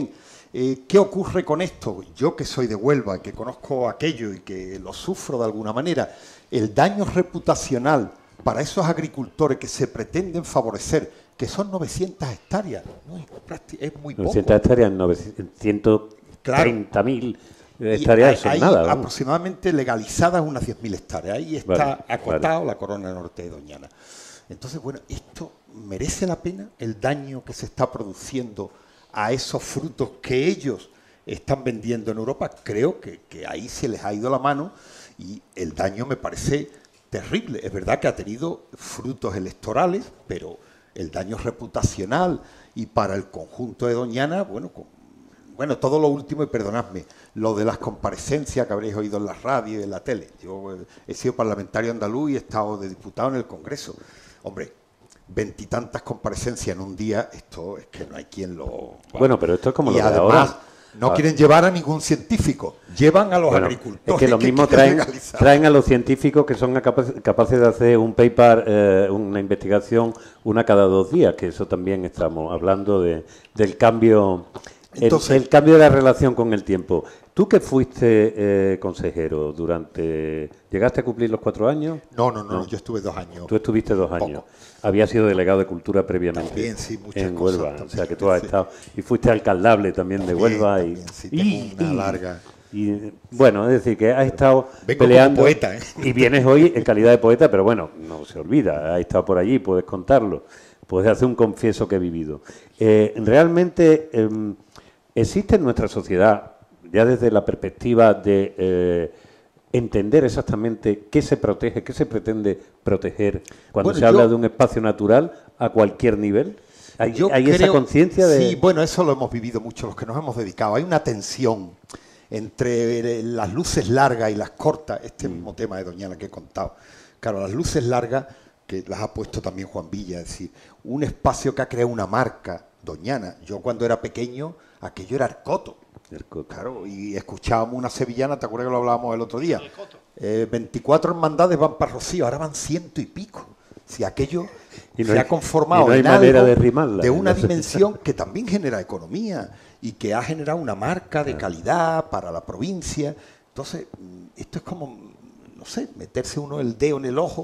H: Eh, ¿Qué ocurre con esto? Yo que soy de Huelva, que conozco aquello y que lo sufro de alguna manera, el daño reputacional para esos agricultores que se pretenden favorecer, que son novecientas hectáreas, no es, es muy poco.
A: novecientas hectáreas, ciento treinta mil claro. hectáreas, son
H: hay,
A: nada.
H: Hay
A: ¿no?
H: aproximadamente legalizadas unas diez mil hectáreas. Ahí está
A: vale,
H: acotado
A: vale.
H: la corona norte de Doñana. Entonces, bueno, esto merece la pena, el daño que se está produciendo a esos frutos que ellos están vendiendo en Europa. Creo que, que ahí se les ha ido la mano y el daño me parece terrible. Es verdad que ha tenido frutos electorales, pero el daño reputacional y para el conjunto de Doñana, bueno, con, bueno, todo lo último, y perdonadme, lo de las comparecencias que habréis oído en la radio y en la tele. Yo he sido parlamentario andaluz y he estado de diputado en el Congreso. Hombre, veintitantas comparecencias en un día, esto es que no hay quien lo... Bueno,
A: bueno pero esto es como
H: y
A: lo de
H: además,
A: ahora.
H: no
A: ah.
H: quieren llevar a ningún científico, llevan a los
A: bueno,
H: agricultores.
A: Es que lo mismo
H: que
A: traen, traen a los científicos que son capaces, capaces de hacer un paper, eh, una investigación una cada dos días, que eso también estamos hablando de, del cambio, Entonces, el, el cambio de la relación con el tiempo. Tú que fuiste eh, consejero durante... ¿Llegaste a cumplir los cuatro años?
H: No, no, no, no. yo estuve dos años.
A: Tú estuviste dos años. Poco. Había sido delegado de Cultura previamente
H: también, sí, muchas
A: en
H: cosas,
A: Huelva.
H: También,
A: o sea, que tú has
H: sí.
A: estado... Y fuiste alcaldable también de Huelva.
H: También,
A: y,
H: sí,
A: y,
H: una
A: y,
H: larga...
A: Y, bueno, es decir, que has estado
H: Vengo
A: peleando...
H: como poeta, ¿eh?
A: Y vienes hoy en calidad de poeta, pero bueno, no se olvida. Has estado por allí, puedes contarlo. Puedes hacer un confieso que he vivido. Eh, realmente eh, existe en nuestra sociedad, ya desde la perspectiva de eh, entender exactamente qué se protege, qué se pretende proteger cuando
H: bueno,
A: se habla
H: yo,
A: de un espacio natural a cualquier nivel. ¿Hay,
H: yo
A: hay
H: creo,
A: esa conciencia de...?
H: Sí, bueno, eso lo hemos vivido mucho los que nos hemos dedicado. Hay una tensión entre las luces largas y las cortas, este mm. mismo tema de Doñana que he contado. Claro, las luces largas, que las ha puesto también Juan Villa, es decir, un espacio que ha creado una marca, Doñana. Yo cuando era pequeño, aquello era Arcoto. Claro, y escuchábamos una sevillana, ¿te acuerdas que lo hablábamos el otro día? Eh, veinticuatro hermandades van para Rocío, ahora van ciento y pico. Si aquello
A: y no
H: se
A: hay,
H: ha conformado
A: no hay
H: en
A: manera
H: algo
A: de, rimarla,
H: de una dimensión que también genera economía y que ha generado una marca de calidad para la provincia. Entonces, esto es como, no sé, meterse uno el dedo en el ojo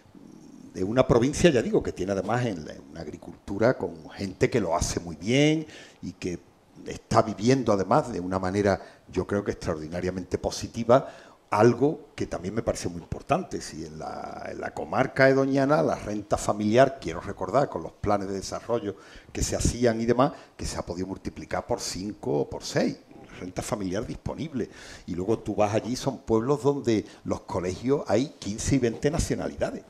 H: de una provincia, ya digo, que tiene además en la, una agricultura con gente que lo hace muy bien y que está viviendo además de una manera, yo creo que extraordinariamente positiva, algo que también me parece muy importante. Si en la, en la comarca de Doñana la renta familiar, quiero recordar, con los planes de desarrollo que se hacían y demás, que se ha podido multiplicar por cinco o por seis, renta familiar disponible. Y luego tú vas allí, son pueblos donde los colegios hay quince y veinte nacionalidades.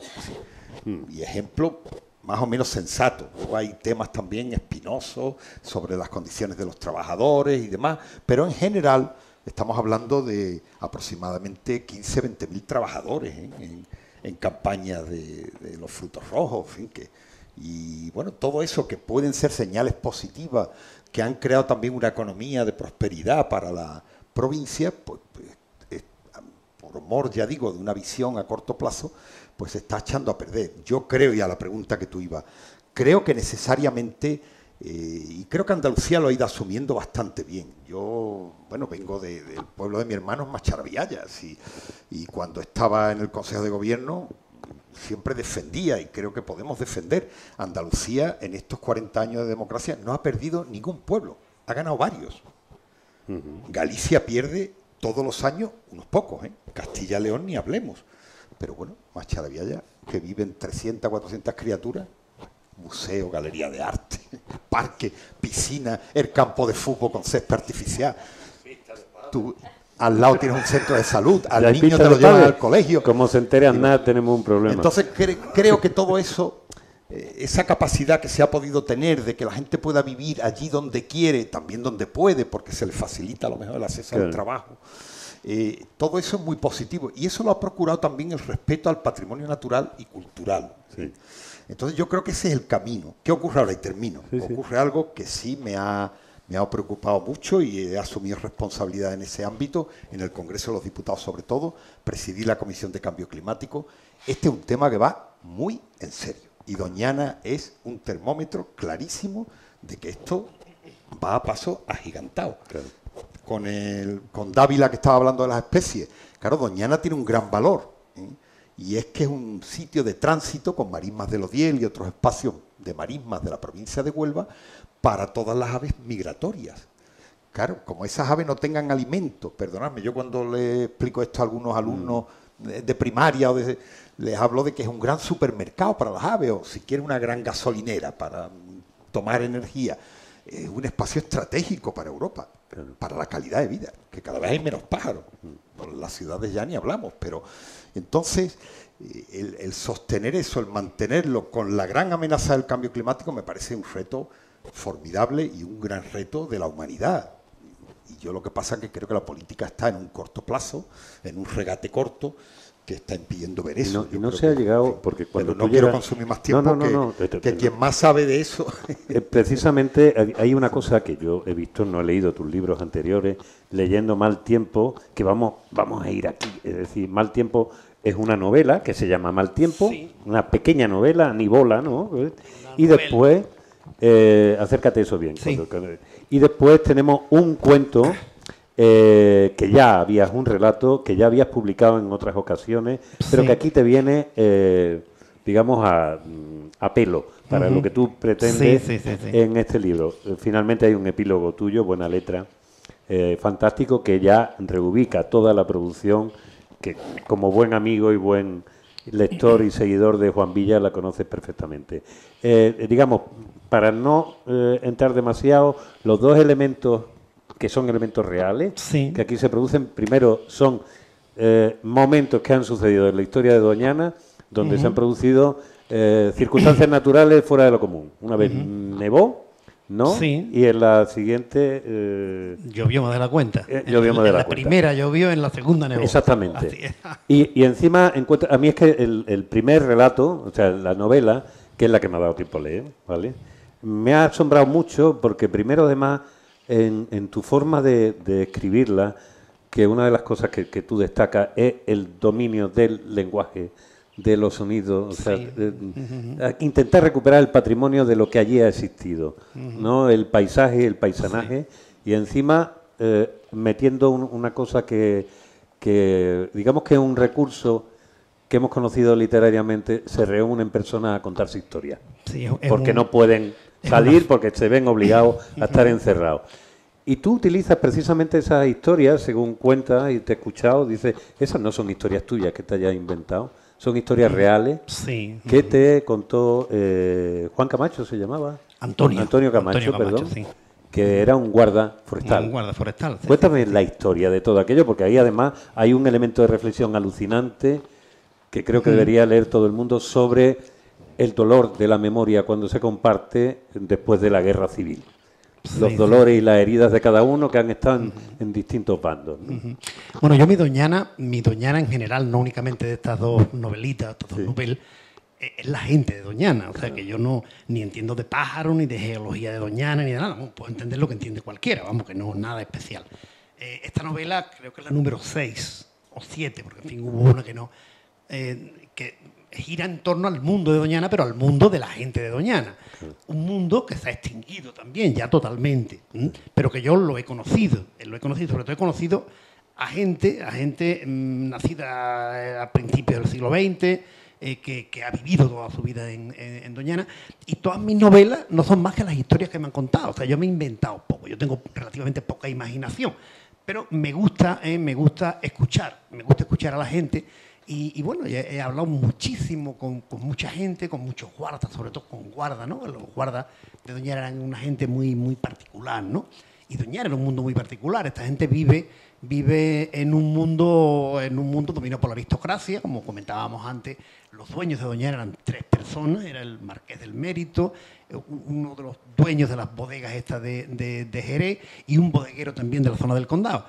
H: Y ejemplo más o menos sensato. Luego hay temas también espinosos sobre las condiciones de los trabajadores y demás, pero en general estamos hablando de aproximadamente quince a veinte mil trabajadores ¿eh? en, en campañas de, de los frutos rojos, en fin, que, y bueno, todo eso que pueden ser señales positivas, que han creado también una economía de prosperidad para la provincia, pues, pues es, por mor, ya digo, de una visión a corto plazo, pues se está echando a perder. Yo creo, y a la pregunta que tú ibas, creo que necesariamente, eh, y creo que Andalucía lo ha ido asumiendo bastante bien. Yo, bueno, vengo de, del pueblo de mi hermano, Macharabiallas, y, y cuando estaba en el Consejo de Gobierno siempre defendía, y creo que podemos defender, Andalucía en estos cuarenta años de democracia no ha perdido ningún pueblo, ha ganado varios. Uh-huh. Galicia pierde todos los años unos pocos, ¿eh? Castilla y León ni hablemos. Pero bueno, Macharabiallas, que viven trescientas, cuatrocientas criaturas, museo, galería de arte, parque, piscina, el campo de fútbol con césped artificial. Tú, al lado tienes un centro de salud, al niño te lo llevan al colegio.
A: Como se entere Aznar, tenemos un problema.
H: Entonces cre creo que todo eso, eh, esa capacidad que se ha podido tener de que la gente pueda vivir allí donde quiere, también donde puede, porque se le facilita a lo mejor el acceso claro. al trabajo. Eh, todo eso es muy positivo y eso lo ha procurado también el respeto al patrimonio natural y cultural. Sí. Entonces yo creo que ese es el camino. ¿Qué ocurre ahora? Y termino. Sí, ocurre sí. algo que sí me ha, me ha preocupado mucho y he asumido responsabilidad en ese ámbito, en el Congreso de los Diputados sobre todo, presidí la Comisión de Cambio Climático. Este es un tema que va muy en serio y Doñana es un termómetro clarísimo de que esto va a paso agigantado.
A: Claro.
H: Con, el, con Dávila, que estaba hablando de las especies. Claro, Doñana tiene un gran valor, ¿eh? Y es que es un sitio de tránsito con marismas del Odiel y otros espacios de marismas de la provincia de Huelva para todas las aves migratorias. Claro, como esas aves no tengan alimento, perdonadme, yo cuando le explico esto a algunos alumnos de, de primaria o de, les hablo de que es un gran supermercado para las aves, o si quieren una gran gasolinera para tomar energía. Es un espacio estratégico para Europa, claro, para la calidad de vida, que cada vez hay menos pájaros. Por las ciudades ya ni hablamos, pero entonces el, el sostener eso, el mantenerlo con la gran amenaza del cambio climático me parece un reto formidable y un gran reto de la humanidad. Y yo lo que pasa es que creo que la política está en un corto plazo, en un regate corto, que está impidiendo ver eso.
A: Y no, y no se ha llegado, porque cuando
H: pero no
A: tú
H: quiero
A: llegas...
H: consumir más tiempo,
A: no, no,
H: que,
A: no, no, te, te,
H: que
A: te,
H: quien
A: no.
H: más sabe de eso...
A: Eh, precisamente hay una cosa que yo he visto, no he leído tus libros anteriores, leyendo Mal Tiempo, que vamos, vamos a ir aquí. Es decir, Mal Tiempo es una novela que se llama Mal Tiempo, sí, una pequeña novela, Nibola, ¿no? Una y novela. Después, eh, acércate eso bien. Sí. Cuando, y después tenemos un cuento... Eh, que ya habías un relato que ya habías publicado en otras ocasiones, pero sí, que aquí te viene, eh, digamos, a, a pelo para uh-huh. lo que tú pretendes sí, sí, sí, sí. en este libro. Finalmente hay un epílogo tuyo, Buena Letra, eh, fantástico, que ya reubica toda la producción, que como buen amigo y buen lector y seguidor de Juan Villa la conoces perfectamente. Eh, digamos, para no eh, entrar demasiado, los dos elementos que son elementos reales, sí, que aquí se producen, primero son eh, momentos que han sucedido en la historia de Doñana, donde uh-huh. se han producido eh, circunstancias naturales fuera de lo común. Una vez uh-huh. nevó, ¿no? Sí. Y en la siguiente... Eh,
I: llovió más de la cuenta.
A: Eh, llovió más de
I: en
A: la,
I: la
A: cuenta.
I: primera llovió, en la segunda nevó.
A: Exactamente. Y, y encima, encuentra, a mí es que el, el primer relato, o sea, la novela, que es la que me ha dado tiempo a leer, ¿vale? Me ha asombrado mucho porque primero, además... En, en tu forma de, de escribirla, que una de las cosas que, que tú destacas es el dominio del lenguaje, de los sonidos, o sea, sí. de, uh-huh. intentar recuperar el patrimonio de lo que allí ha existido, uh-huh. ¿no? El paisaje, el paisanaje, sí. y encima eh, metiendo un, una cosa que, que, digamos que es un recurso que hemos conocido literariamente, se reúnen personas a contarse historias, sí, porque un... no pueden... salir porque se ven obligados a estar encerrados. Y tú utilizas precisamente esas historias, según cuentas y te he escuchado, dices, esas no son historias tuyas que te hayas inventado, son historias reales
I: sí.
A: que te contó eh, Juan Camacho, ¿se llamaba?
I: Antonio.
A: Antonio Camacho, Antonio Camacho perdón, sí. que era un guarda forestal.
I: Un guarda forestal. Sí,
A: Cuéntame
I: sí, sí.
A: la historia de todo aquello, porque ahí además hay un elemento de reflexión alucinante que creo que debería leer todo el mundo sobre... el dolor de la memoria cuando se comparte después de la guerra civil. Sí, los dolores sí. y las heridas de cada uno que han estado en, uh-huh. en distintos bandos, ¿no?
I: Uh-huh. Bueno, yo mi Doñana, mi Doñana en general, no únicamente de estas dos novelitas, estas dos sí. novelas, es la gente de Doñana. O sea, que yo no ni entiendo de pájaros, ni de geología de Doñana, ni de nada. Bueno, puedo entender lo que entiende cualquiera, vamos, que no es nada especial. Eh, esta novela creo que es la número seis o siete, porque en fin hubo una que no... Eh, que gira en torno al mundo de Doñana, pero al mundo de la gente de Doñana. Un mundo que se ha extinguido también, ya totalmente, ¿m? pero que yo lo he conocido, lo he conocido, sobre todo he conocido a gente, a gente mmm, nacida a principios del siglo veinte, eh, que, que ha vivido toda su vida en, en, en Doñana, y todas mis novelas no son más que las historias que me han contado. O sea, yo me he inventado poco, yo tengo relativamente poca imaginación, pero me gusta, eh, me gusta escuchar, me gusta escuchar a la gente. Y, y bueno, he, he hablado muchísimo con, con mucha gente, con muchos guardas, sobre todo con guardas, ¿no? Los guardas de Doñana eran una gente muy, muy particular, ¿no? Y Doñana era un mundo muy particular. Esta gente vive, vive en un mundo, en un mundo dominado por la aristocracia, como comentábamos antes. Los dueños de Doñana eran tres personas, era el Marqués del Mérito, uno de los dueños de las bodegas estas de, de, de Jerez y un bodeguero también de la zona del Condado.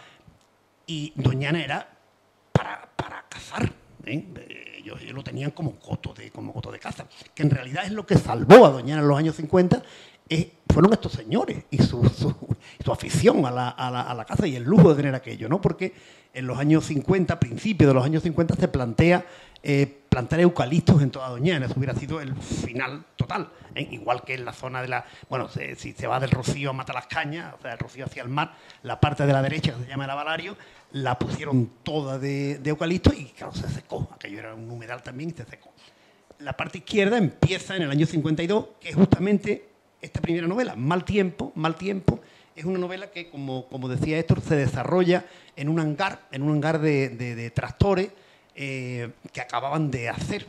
I: Y Doñana era para, para cazar. ¿Eh? Ellos, ellos lo tenían como coto, de, como coto de caza, que en realidad es lo que salvó a Doñana en los años cincuenta, eh, fueron estos señores y su, su, su afición a la, a, la, a la caza y el lujo de tener aquello, ¿no? Porque en los años cincuenta, a principios de los años cincuenta, se plantea, eh, plantar eucaliptos en toda Doñana. Eso hubiera sido el final total. ¿eh? Igual que en la zona de la... Bueno, se, si se va del Rocío a Matalascaña, o sea, del Rocío hacia el mar, la parte de la derecha, que se llama el Avalario, la pusieron toda de, de eucaliptos y, claro, se secó. Aquello era un humedal también y se secó. La parte izquierda empieza en el año cincuenta y dos, que es justamente esta primera novela, Mal Tiempo, Mal Tiempo. Es una novela que, como, como decía Héctor, se desarrolla en un hangar, en un hangar de, de, de tractores eh, que acababan de hacer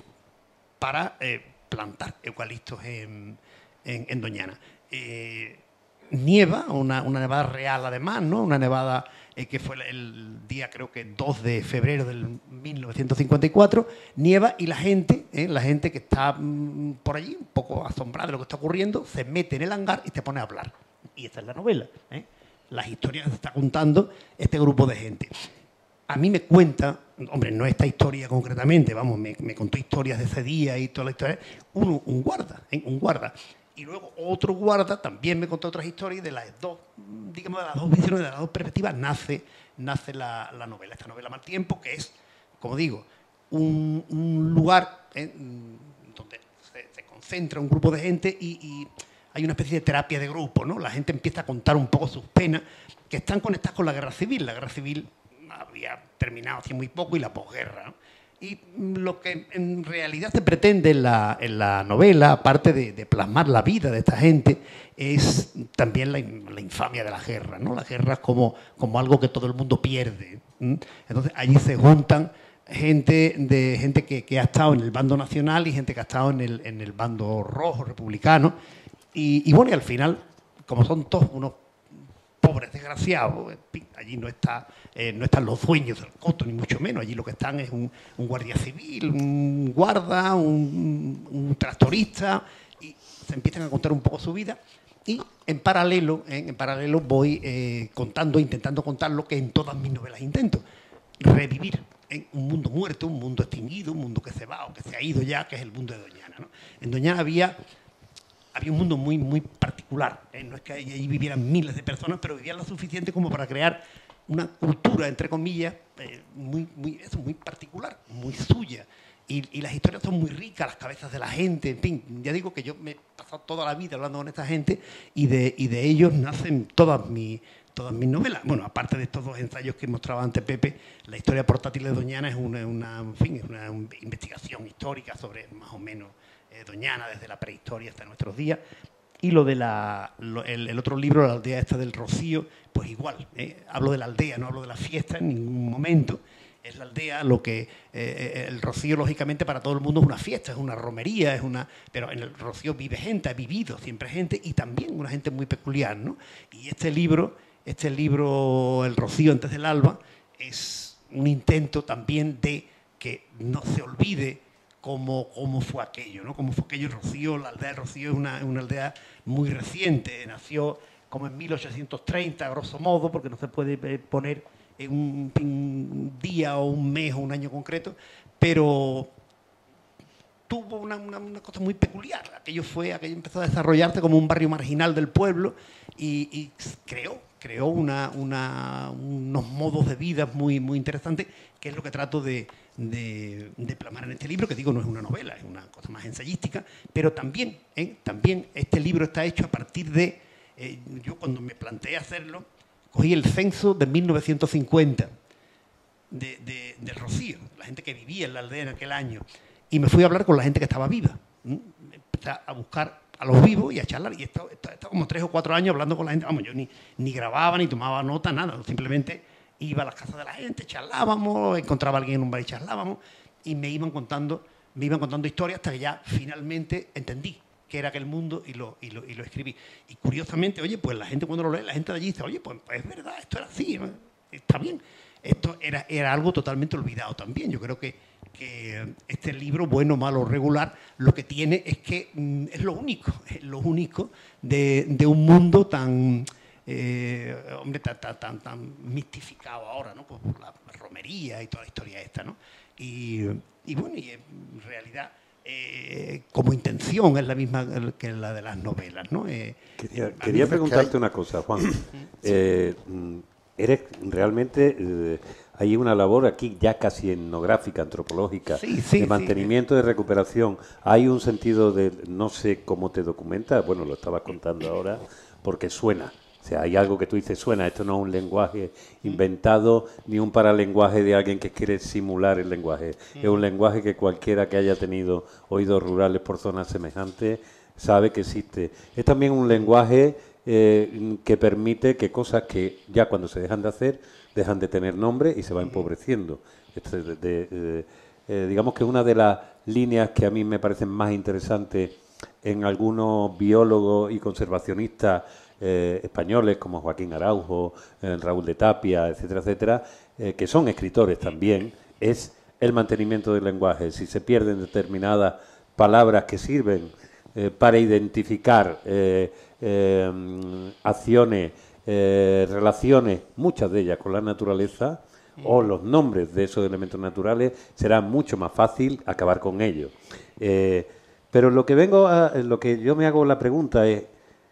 I: para eh, plantar eucaliptos en, en, en Doñana. Eh, nieva, una, una nevada real además, ¿no? Una nevada eh, que fue el, el día, creo que dos de febrero del mil novecientos cincuenta y cuatro, nieva y la gente, eh, la gente que está mmm, por allí, un poco asombrada de lo que está ocurriendo, se mete en el hangar y se pone a hablar. Y esta es la novela, ¿eh? Las historias que se está contando este grupo de gente. A mí me cuenta, hombre, no esta historia concretamente, vamos, me, me contó historias de ese día y toda la historia, uno, un guarda, ¿eh? un guarda. Y luego otro guarda también me contó otras historias, de las dos, digamos, de las dos visiones, de las dos perspectivas, nace, nace la, la novela. Esta novela Mal Tiempo, que es, como digo, un, un lugar ¿eh? donde se, se concentra un grupo de gente y... y hay una especie de terapia de grupo, ¿no? La gente empieza a contar un poco sus penas, que están conectadas con la guerra civil. La guerra civil había terminado hace muy poco y la posguerra, ¿no? Y lo que en realidad se pretende en la, en la novela, aparte de, de plasmar la vida de esta gente, es también la, la infamia de la guerra, ¿no? La guerra es como, como algo que todo el mundo pierde. ¿sí? Entonces allí se juntan gente, de, gente que, que ha estado en el bando nacional y gente que ha estado en el, en el bando rojo, republicano. Y, y bueno, y al final, como son todos unos pobres desgraciados, allí no, está, eh, no están los dueños del coto, ni mucho menos. Allí lo que están es un, un guardia civil, un guarda, un, un tractorista, y se empiezan a contar un poco su vida. Y en paralelo, eh, en paralelo voy eh, contando, intentando contar lo que en todas mis novelas intento, revivir en un mundo muerto, un mundo extinguido, un mundo que se va o que se ha ido ya, que es el mundo de Doñana, ¿no? En Doñana había... Había un mundo muy, muy particular. ¿eh? No es que allí vivieran miles de personas, pero vivían lo suficiente como para crear una cultura, entre comillas, eh, muy, muy, eso, muy particular, muy suya. Y, y las historias son muy ricas, las cabezas de la gente, en fin. Ya digo que yo me he pasado toda la vida hablando con esta gente y de, y de ellos nacen todas mis, todas mis novelas. Bueno, aparte de estos dos ensayos que mostraba antes Pepe, la historia portátil de Doñana es una, una, en fin, es una investigación histórica sobre más o menos Doñana desde la prehistoria hasta nuestros días. Y lo de la, lo, el, el otro libro, La aldea esta del Rocío, pues igual, ¿eh? hablo de la aldea, no hablo de la fiesta en ningún momento. Es la aldea, lo que eh, el Rocío, lógicamente, para todo el mundo es una fiesta, es una romería, es una, pero en el Rocío vive gente, ha vivido siempre gente, y también una gente muy peculiar, ¿no? Y este libro, este libro, El Rocío antes del alba, es un intento también de que no se olvide Cómo, cómo fue aquello, ¿no? Cómo fue aquello. Rocío, la aldea de Rocío es una, una aldea muy reciente, nació como en mil ochocientos treinta, a grosso modo, porque no se puede poner en un, un día o un mes o un año concreto, pero tuvo una, una, una cosa muy peculiar. Aquello fue, aquello empezó a desarrollarse como un barrio marginal del pueblo y, y creó, creó una, una, unos modos de vida muy, muy interesantes, que es lo que trato de, de, de plasmar en este libro, que digo, no es una novela, es una cosa más ensayística, pero también, ¿eh? también este libro está hecho a partir de, eh, yo cuando me planteé hacerlo, cogí el censo de mil novecientos cincuenta de, de, de Rocío, la gente que vivía en la aldea en aquel año, y me fui a hablar con la gente que estaba viva. ¿eh? Empecé a buscar a los vivos y a charlar, y he estado, he estado como tres o cuatro años hablando con la gente. Vamos, yo ni, ni grababa, ni tomaba nota, nada, simplemente iba a las casas de la gente, charlábamos, encontraba a alguien en un bar y charlábamos, y me iban contando, me iban contando historias hasta que ya finalmente entendí qué era aquel mundo y lo, y, lo, y lo escribí. Y curiosamente, oye, pues la gente cuando lo lee, la gente de allí dice, oye, pues, pues es verdad, esto era así, ¿no? Está bien. Esto era, era algo totalmente olvidado también. Yo creo que, que este libro, bueno, malo, regular, lo que tiene es que mm, es lo único, es lo único de, de un mundo tan... Eh, hombre, tan, tan, tan, tan mistificado ahora, ¿no? Por la romería y toda la historia esta, ¿no? Y, y bueno, y en realidad, eh, como intención es la misma que la de las novelas, ¿no? Eh,
A: quería quería preguntarte hay... una cosa, Juan. eh, ¿Eres realmente, eh, hay una labor aquí ya casi etnográfica, antropológica,
I: sí, sí,
A: de mantenimiento, sí. de recuperación. Hay un sentido de, no sé cómo te documenta, bueno, lo estabas contando ahora, porque suena. O sea, hay algo que tú dices, suena, esto no es un lenguaje inventado ni un paralenguaje de alguien que quiere simular el lenguaje. Mm. Es un lenguaje que cualquiera que haya tenido oídos rurales por zonas semejantes sabe que existe. Es también un lenguaje eh, que permite que cosas que ya cuando se dejan de hacer, dejan de tener nombre y se va empobreciendo. Este, de, de, de, eh, digamos que una de las líneas que a mí me parecen más interesantes en algunos biólogos y conservacionistas Eh, españoles como Joaquín Araujo, eh, Raúl de Tapia, etcétera, etcétera, eh, que son escritores también, es el mantenimiento del lenguaje. Si se pierden determinadas palabras que sirven eh, para identificar eh, eh, acciones, eh, relaciones, muchas de ellas con la naturaleza, o los nombres de esos elementos naturales, será mucho más fácil acabar con ellos. Eh, pero lo que vengo a, lo que yo me hago la pregunta es,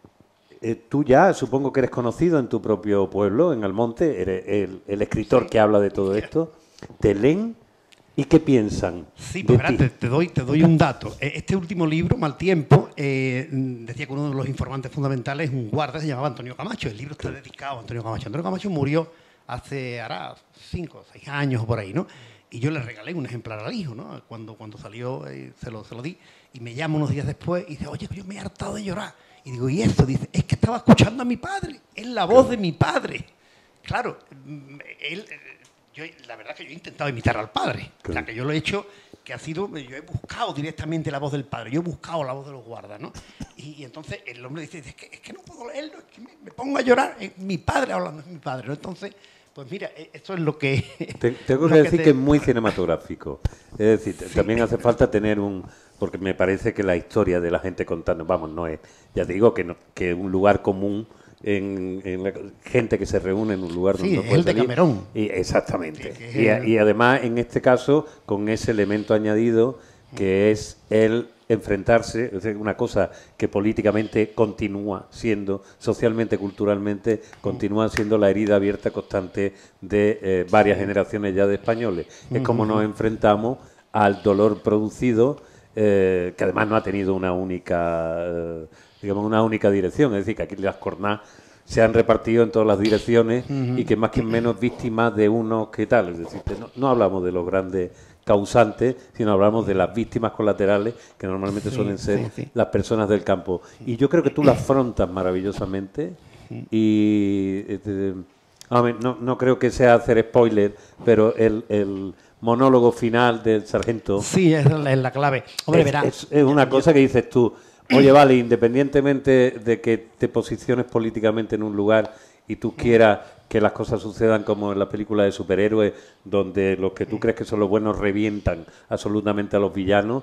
A: Eh, tú ya supongo que eres conocido en tu propio pueblo, en Almonte, eres el, el escritor sí. que habla de todo esto. ¿Te leen y qué piensan?
I: Sí, pues verás, te, te, doy, te doy un dato. Este último libro, Mal Tiempo, eh, decía que uno de los informantes fundamentales, un guarda, se llamaba Antonio Camacho. El libro está dedicado a Antonio Camacho. Antonio Camacho murió hace, hará cinco o seis años por ahí, ¿no? Y yo le regalé un ejemplar al hijo, ¿no? Cuando, cuando salió, eh, se, lo, se lo di. Y me llama unos días después y dice, oye, yo me he hartado de llorar. Y digo, ¿y esto? Dice, es que estaba escuchando a mi padre, es la voz de mi padre. Claro, él, yo, la verdad es que yo he intentado imitar al padre. Claro. O sea, que yo lo he hecho, que ha sido, yo he buscado directamente la voz del padre, yo he buscado la voz de los guardas, ¿no? Y, y entonces el hombre dice, es que, es que no puedo leerlo, es que me, me pongo a llorar, es mi padre hablando, es mi padre, ¿no? Entonces, pues mira, esto es lo que...
A: Te, tengo que decir que, te... que es muy cinematográfico. Es decir, sí. también hace falta tener un... Porque me parece que la historia de la gente contando, vamos, no es... Ya te digo que, no, que un lugar común, en, en la, gente que se reúne en un lugar donde
I: sí,
A: no puede
I: el de
A: salir.
I: Camerón.
A: Y, exactamente.
I: Sí, y,
A: y, y además, en este caso, con ese elemento añadido, que es el enfrentarse, o sea, una cosa que políticamente continúa siendo, socialmente, culturalmente, continúa siendo la herida abierta constante de eh, varias generaciones ya de españoles. Es como nos enfrentamos al dolor producido, eh, que además no ha tenido una única, eh, digamos, una única dirección. Es decir, que aquí las cornadas se han repartido en todas las direcciones uh-huh. y que más que menos víctimas de unos que tal. Es decir, no, no hablamos de los grandes causantes, sino hablamos de las víctimas colaterales, que normalmente sí, suelen ser sí, sí. las personas del campo. Y yo creo que tú las afrontas maravillosamente y este, no, no creo que sea hacer spoiler, pero el, el monólogo final del sargento...
I: Sí, es la, es la clave. Hombre,
A: es,
I: verás.
A: Es, es una cosa que dices tú, oye, vale, independientemente de que te posiciones políticamente en un lugar y tú quieras que las cosas sucedan como en la película de superhéroes, donde los que tú crees que son los buenos revientan absolutamente a los villanos,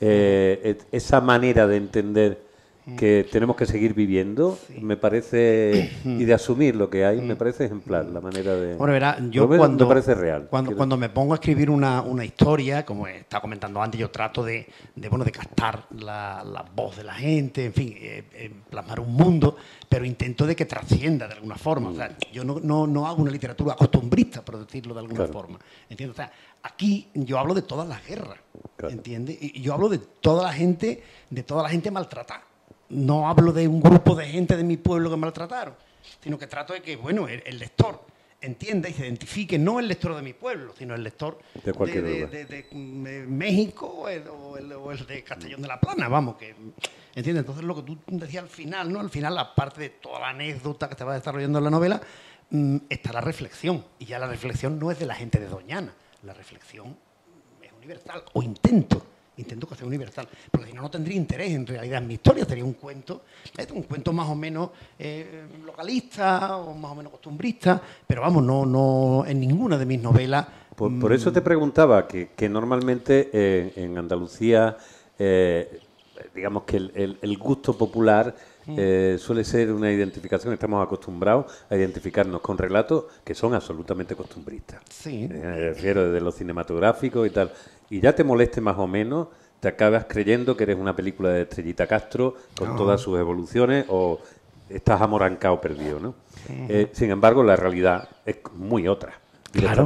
A: eh, esa manera de entender que tenemos que seguir viviendo, sí. me parece, y de asumir lo que hay, me parece ejemplar, la manera de...
I: Bueno, verá, yo
A: me,
I: cuando,
A: me parece real.
I: Cuando, cuando me pongo a escribir una, una historia, como estaba comentando antes, yo trato de, de, bueno, de captar la, la voz de la gente, en fin, eh, eh, plasmar un mundo, pero intento de que trascienda de alguna forma. Mm. O sea, yo no, no, no hago una literatura costumbrista, por decirlo de alguna claro. forma. ¿Entiendes? O sea, aquí yo hablo de todas las guerras, claro. ¿entiendes? Y yo hablo de toda la gente, de toda la gente maltratada. No hablo de un grupo de gente de mi pueblo que maltrataron, sino que trato de que, bueno, el, el lector entienda y se identifique, no el lector de mi pueblo, sino el lector
A: de,
I: de, de, de, de, de México o el, o, el, o el de Castellón de la Plana, vamos, que ¿entiendes? Entonces lo que tú decías al final, ¿no? Al final, aparte de toda la anécdota que te va desarrollando en la novela, mmm, está la reflexión, y ya la reflexión no es de la gente de Doñana, la reflexión es universal, o intento Intento que sea universal, porque si no, no tendría interés en realidad en mi historia, sería un cuento, ¿eh? un cuento más o menos eh, localista o más o menos costumbrista, pero vamos, no, no en ninguna de mis novelas.
A: Por, por eso te preguntaba que, que normalmente eh, en Andalucía, eh, digamos que el, el, el gusto popular eh, suele ser una identificación, estamos acostumbrados a identificarnos con relatos que son absolutamente costumbristas.
I: Sí.
A: Eh, me refiero desde lo cinematográfico y tal. Y ya te moleste más o menos, te acabas creyendo que eres una película de Estrellita Castro con no. todas sus evoluciones o estás amorancado perdido, ¿no? Uh-huh. Eh, sin embargo, la realidad es muy otra, directamente. Claro.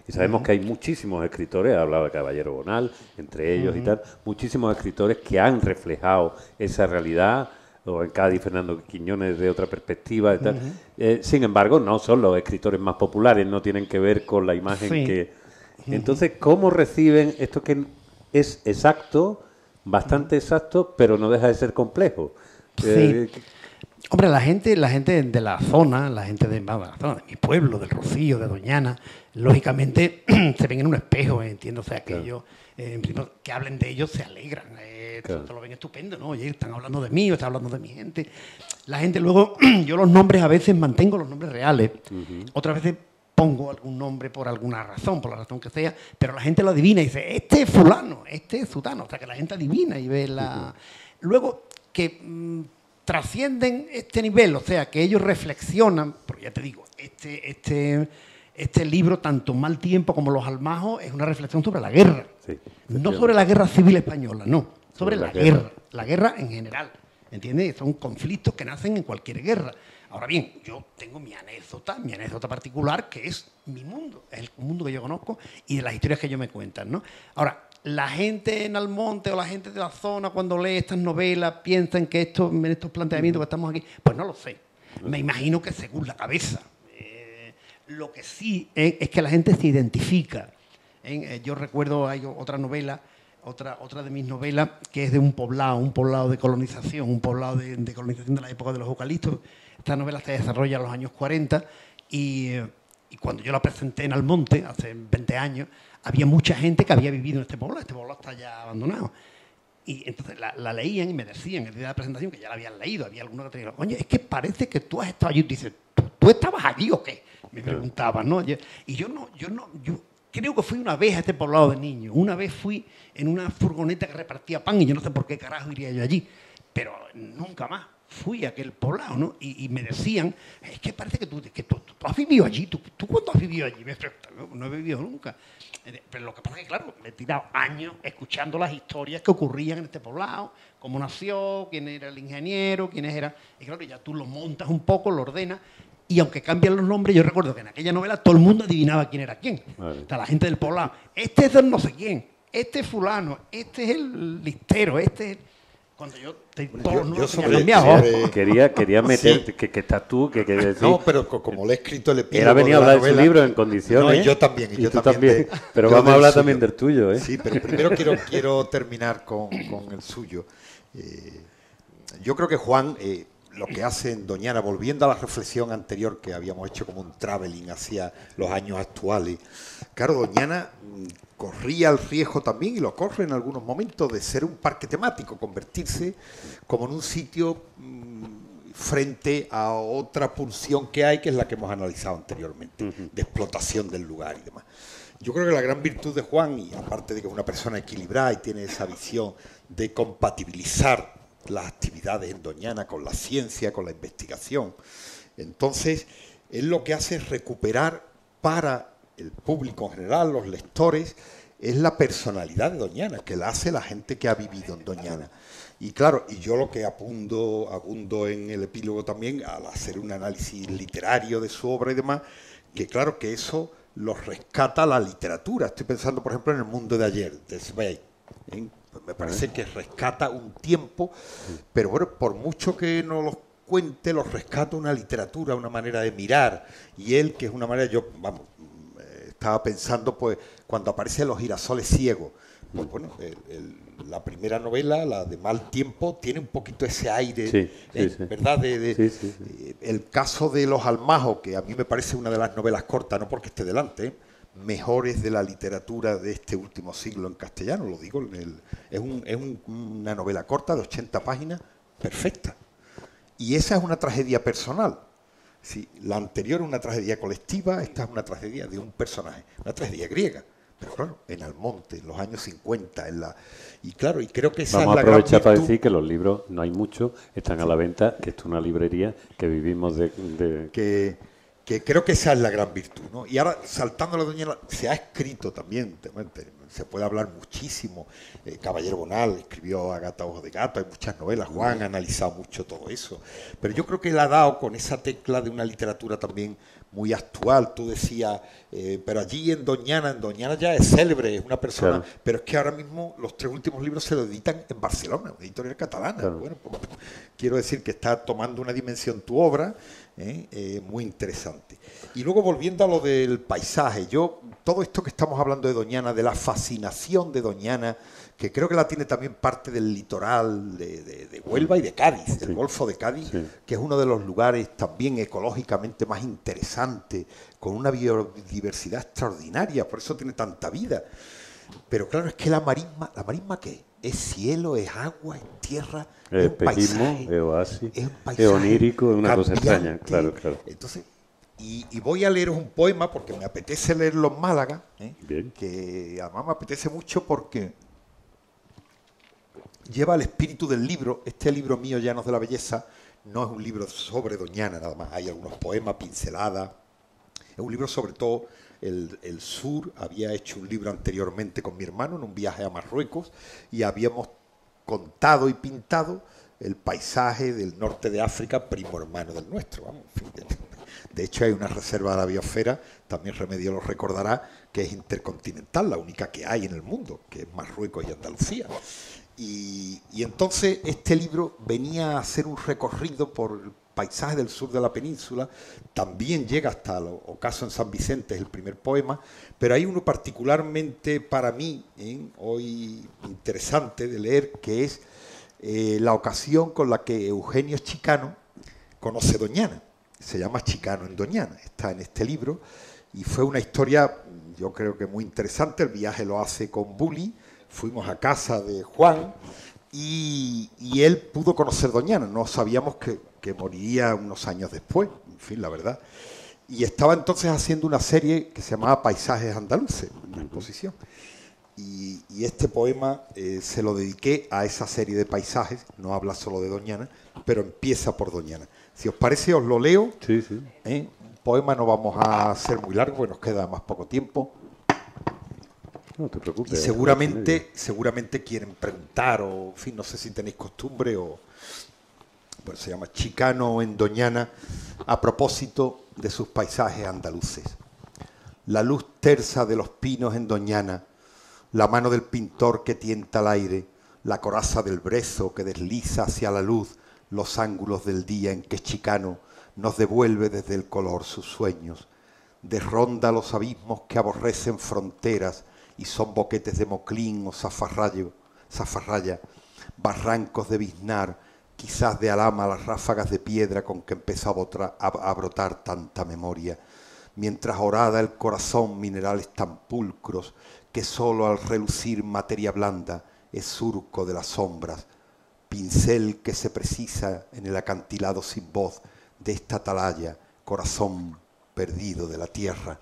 A: Y sabemos uh-huh. que hay muchísimos escritores, hablaba de Caballero Bonal, entre ellos uh-huh. y tal, muchísimos escritores que han reflejado esa realidad, o en Cádiz Fernando Quiñones de otra perspectiva y tal. Uh-huh. Eh, sin embargo, no son los escritores más populares, no tienen que ver con la imagen sí. que... Entonces, ¿cómo reciben esto que es exacto, bastante exacto, pero no deja de ser complejo?
I: Sí.
A: Eh,
I: Hombre, la gente, la gente de la zona, la gente de, vamos, la zona de mi pueblo, del Rocío, de Doñana, lógicamente se ven en un espejo, ¿eh? Entiendo, o sea, que
A: claro.
I: ellos, eh, que hablen de ellos, se alegran, eh,
A: claro.
I: lo ven estupendo, ¿no? Oye, están hablando de mí, o están hablando de mi gente. La gente luego, yo los nombres a veces mantengo los nombres reales, uh-huh. otras veces pongo algún nombre por alguna razón, por la razón que sea, pero la gente lo adivina y dice, este es fulano, este es sutano, o sea, que la gente adivina y ve la... Uh-huh. Luego, que... Mmm, trascienden este nivel, o sea, que ellos reflexionan, porque ya te digo, este, este, este libro, tanto Mal Tiempo como Los Almajos, es una reflexión sobre la guerra. Sí, no sobre la guerra civil española, no, sobre, sobre la, la guerra. guerra, la guerra en general, ¿entiendes? Son conflictos que nacen en cualquier guerra. Ahora bien, yo tengo mi anécdota, mi anécdota particular, que es mi mundo, es el mundo que yo conozco y de las historias que ellos me cuentan, ¿no? Ahora, la gente en Almonte o la gente de la zona cuando lee estas novelas piensan que esto, en estos planteamientos que estamos aquí, pues no lo sé. Me imagino que según la cabeza. Eh, lo que sí es, es que la gente se identifica. ¿eh? Yo recuerdo, hay otra novela, otra, otra de mis novelas, que es de un poblado, un poblado de colonización, un poblado de, de colonización de la época de los eucaliptos. Esta novela se desarrolla en los años cuarenta y, y cuando yo la presenté en Almonte, hace veinte años, había mucha gente que había vivido en este poblado, este poblado está ya abandonado. Y entonces la, la leían y me decían en el día de la presentación que ya la habían leído, había algunos que tenían, oye, es que parece que tú has estado allí. Y dices, ¿tú, ¿tú estabas allí o qué? Me preguntaban, ¿no? Y yo no, yo no, yo creo que fui una vez a este poblado de niño. Una vez fui en una furgoneta que repartía pan y yo no sé por qué carajo iría yo allí, pero nunca más fui a aquel poblado, ¿no? Y, y me decían, es que parece que tú, que tú, tú, tú has vivido allí, ¿tú, tú cuándo has vivido allí? Me preguntan, no, no he vivido nunca. Pero lo que pasa es que, claro, me he tirado años escuchando las historias que ocurrían en este poblado, cómo nació, quién era el ingeniero, quiénes eran. Y claro, ya tú lo montas un poco, lo ordenas. Y aunque cambian los nombres, yo recuerdo que en aquella novela todo el mundo adivinaba quién era quién. Vale. O sea, la gente del poblado. Este es el no sé quién, este es fulano, este es el listero, este es... Cuando yo te todos los
H: yo
A: cambiado. Quería, quería meter sí. que, que estás tú, que, que decir,
H: no, pero como le he escrito el epílogo.
A: Él ha venido a hablar de su libro en condiciones.
H: No, y yo también, y, y yo
A: tú
H: también.
A: también. De, pero vamos a hablar suyo. también del tuyo, ¿eh?
H: Sí, pero primero quiero, quiero terminar con, con el suyo. Eh, yo creo que Juan, eh, lo que hace en Doñana, volviendo a la reflexión anterior que habíamos hecho como un traveling hacia los años actuales, claro, Doñana corría el riesgo también, y lo corre en algunos momentos, de ser un parque temático, convertirse como en un sitio mmm, frente a otra pulsión que hay, que es la que hemos analizado anteriormente, uh-huh. de explotación del lugar y demás. Yo creo que la gran virtud de Juan, y aparte de que es una persona equilibrada y tiene esa visión de compatibilizar las actividades en Doñana con la ciencia, con la investigación, entonces él lo que hace es recuperar para el público en general, los lectores, es la personalidad de Doñana, que la hace la gente que ha vivido en Doñana. Y claro, y yo lo que abundo, abundo en el epílogo también, al hacer un análisis literario de su obra y demás, que claro que eso lo rescata la literatura. Estoy pensando, por ejemplo, en El mundo de ayer, de Zweig. ¿eh? Me parece que rescata un tiempo, pero bueno, por mucho que no los cuente, los rescata una literatura, una manera de mirar. Y él, que es una manera, yo, vamos, estaba pensando, pues, cuando aparecen los girasoles ciegos, pues bueno, el, el, la primera novela, la de Mal Tiempo, tiene un poquito ese aire,
A: sí,
H: eh,
A: sí, sí.
H: ¿verdad? De, de,
A: sí, sí, sí.
H: Eh, el caso de Los Almajos, que a mí me parece una de las novelas cortas, no porque esté delante, ¿eh? mejores de la literatura de este último siglo en castellano, lo digo, en el, es, un, es un, una novela corta de ochenta páginas, perfecta. Y esa es una tragedia personal. Sí, la anterior es una tragedia colectiva, esta es una tragedia de un personaje, una tragedia griega, pero claro, en Almonte, en los años cincuenta, en la y claro, y creo que esa
A: Vamos
H: es la
A: a aprovechar
H: gran
A: para
H: virtud.
A: decir que los libros, no hay muchos, están a la venta, que esto es una librería que vivimos de... de...
H: Que, que creo que esa es la gran virtud, ¿no? Y ahora, saltando a la Doñana, se ha escrito también, se puede hablar muchísimo. eh, Caballero Bonal escribió A Gata Ojo de Gato, hay muchas novelas, Juan ha analizado mucho todo eso, pero yo creo que él ha dado con esa tecla de una literatura también muy actual. Tú decías, eh, pero allí en Doñana, en Doñana ya es célebre, es una persona, claro. Pero es que ahora mismo los tres últimos libros se lo editan en Barcelona, una editorial catalana. Claro. Bueno, pues, quiero decir que está tomando una dimensión tu obra, eh, eh, muy interesante. Y luego, volviendo a lo del paisaje, yo, todo esto que estamos hablando de Doñana, de la fascinación de Doñana, que creo que la tiene también parte del litoral de, de, de Huelva y de Cádiz, sí. Del Golfo de Cádiz, sí. Que es uno de los lugares también ecológicamente más interesantes, con una biodiversidad extraordinaria, por eso tiene tanta vida. Pero claro, es que la marisma, ¿la marisma qué? Es cielo, es agua, es tierra,
A: es, es un paisaje, es oasis, es, un paisaje es onírico, es una cosa extraña, claro, claro.
H: Entonces, y, y voy a leeros un poema porque me apetece leerlo en Málaga, ¿eh? Bien. Que además me apetece mucho porque lleva el espíritu del libro. Este libro mío, Llanos de la Belleza, no es un libro sobre Doñana nada más, hay algunos poemas, pinceladas, es un libro sobre todo el, el sur. Había hecho un libro anteriormente con mi hermano en un viaje a Marruecos y habíamos contado y pintado el paisaje del norte de África, primo hermano del nuestro, vamos, en fin, de, de hecho hay una reserva de la biosfera, también Remedio lo recordará, que es intercontinental, la única que hay en el mundo, que es Marruecos y Andalucía. Y, y entonces este libro venía a hacer un recorrido por el paisaje del sur de la península, también llega hasta el ocaso en San Vicente, es el primer poema, pero hay uno particularmente para mí, ¿eh? hoy interesante de leer, que es eh, la ocasión con la que Eugenio Chicano conoce Doñana. Se llama Chicano en Doñana, está en este libro, y fue una historia, yo creo que muy interesante. El viaje lo hace con Bully, fuimos a casa de Juan, y, y él pudo conocer Doñana, no sabíamos que, que moriría unos años después, en fin, la verdad. Y estaba entonces haciendo una serie que se llamaba Paisajes Andaluces, una exposición. Y, y este poema eh, se lo dediqué a esa serie de paisajes, no habla solo de Doñana, pero empieza por Doñana. Si os parece, os lo leo.
A: Sí, sí.
H: ¿Eh? Un poema no vamos a hacer muy largo, porque nos queda más poco tiempo.
A: No te preocupes.
H: Y seguramente, seguramente quieren preguntar, o en fin, no sé si tenéis costumbre, o bueno, se llama Chicano en Doñana, a propósito de sus paisajes andaluces. La luz tersa de los pinos en Doñana, la mano del pintor que tienta al aire, la coraza del brezo que desliza hacia la luz los ángulos del día en que Chicano nos devuelve desde el color sus sueños, desronda los abismos que aborrecen fronteras y son boquetes de moclín o zafarrayo, zafarraya, barrancos de biznar, quizás de alama las ráfagas de piedra con que empezó a, botra, a, a brotar tanta memoria, mientras horada el corazón minerales tan pulcros que sólo al relucir materia blanda es surco de las sombras, pincel que se precisa en el acantilado sin voz de esta atalaya, corazón perdido de la tierra.